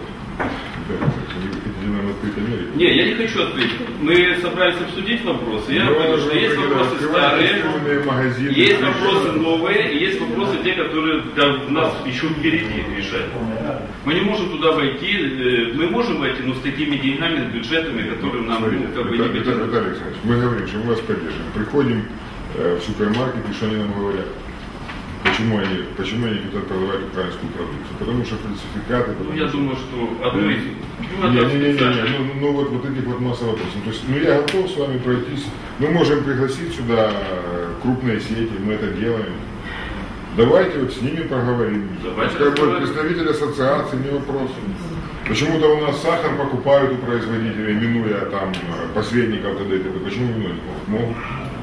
Не, я не хочу открыть. Мы собрались обсудить вопросы. Я говорю, что есть вопросы старые, есть вопросы новые, и есть вопросы те, которые нас еще впереди решать. Мы не можем туда войти, мы можем войти, но с такими деньгами, с бюджетами, которые нам не Виталий Александрович, мы говорим, что мы вас поддержим. Приходим в супермаркет, и что они нам говорят? Почему они хотят продавать украинскую продукцию? Потому что фальсификаты... Ну, я думаю, что одно из... Ну, вот этих вот масса вопросов. То есть, я готов с вами пройтись. Мы можем пригласить сюда крупные сети, мы это делаем. Давайте вот с ними поговорим. Пускай будет представитель ассоциации, не вопрос. Почему-то у нас сахар покупают у производителей, минуя там посредников т.д. Почему не могут?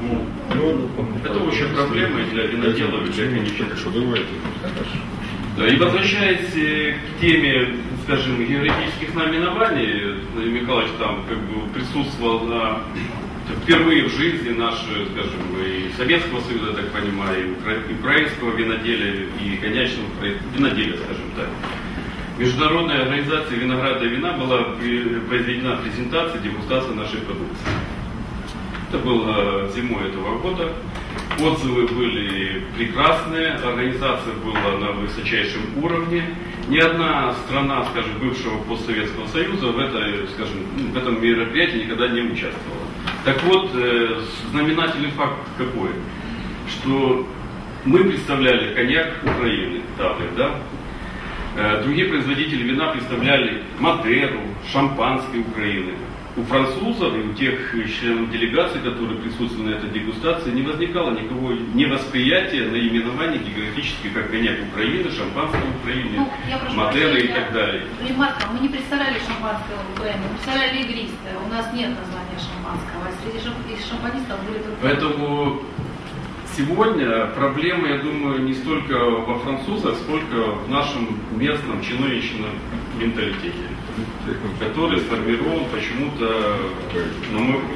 Это очень проблема для виноделов, для коньячных. Хорошо, давайте. Да, и возвращаясь к теме, скажем, географических наименований, Владимир Николаевич там как бы присутствовал впервые в жизни нашей, скажем, и Советского Союза, я так понимаю, и украинского виноделия, и коньячного виноделия, скажем так. Международная организация винограда и вина была произведена презентация, дегустация нашей продукции. Это было зимой этого года. Отзывы были прекрасные, организация была на высочайшем уровне. Ни одна страна, скажем, бывшего постсоветского союза в этом мероприятии никогда не участвовала. Так вот, знаменательный факт какой? Что мы представляли коньяк Украины, да? Другие производители вина представляли Мадеру, шампанское Украины. У французов и у тех членов делегации, которые присутствовали на этой дегустации, не возникало никакого невосприятия наименований географических, как коньяк Украины, шампанское Украины, Мадеры и так далее. Ремарка, мы не представляли шампанское Украины, мы представляли игристое. У нас нет названия шампанского, а среди шампанистов были только... Поэтому сегодня проблема, я думаю, не столько во французах, сколько в нашем местном чиновничном менталитете, который сформирован почему-то, на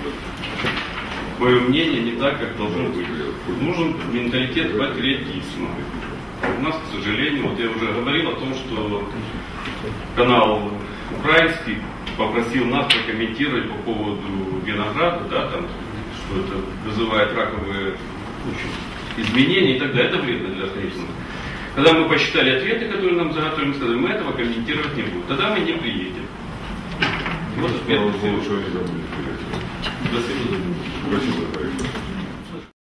мое мнение, не так, как должно быть. Нужен менталитет патриотизма. У нас, к сожалению, вот я уже говорил о том, что канал украинский попросил нас прокомментировать по поводу винограда, да, там, что это вызывает раковые изменения и так далее. Это вредно для организма. Когда мы посчитали ответы, которые нам заготовили, мы сказали, мы этого комментировать не будем. Тогда мы не приедем. Вот ответ. Спасибо. Спасибо.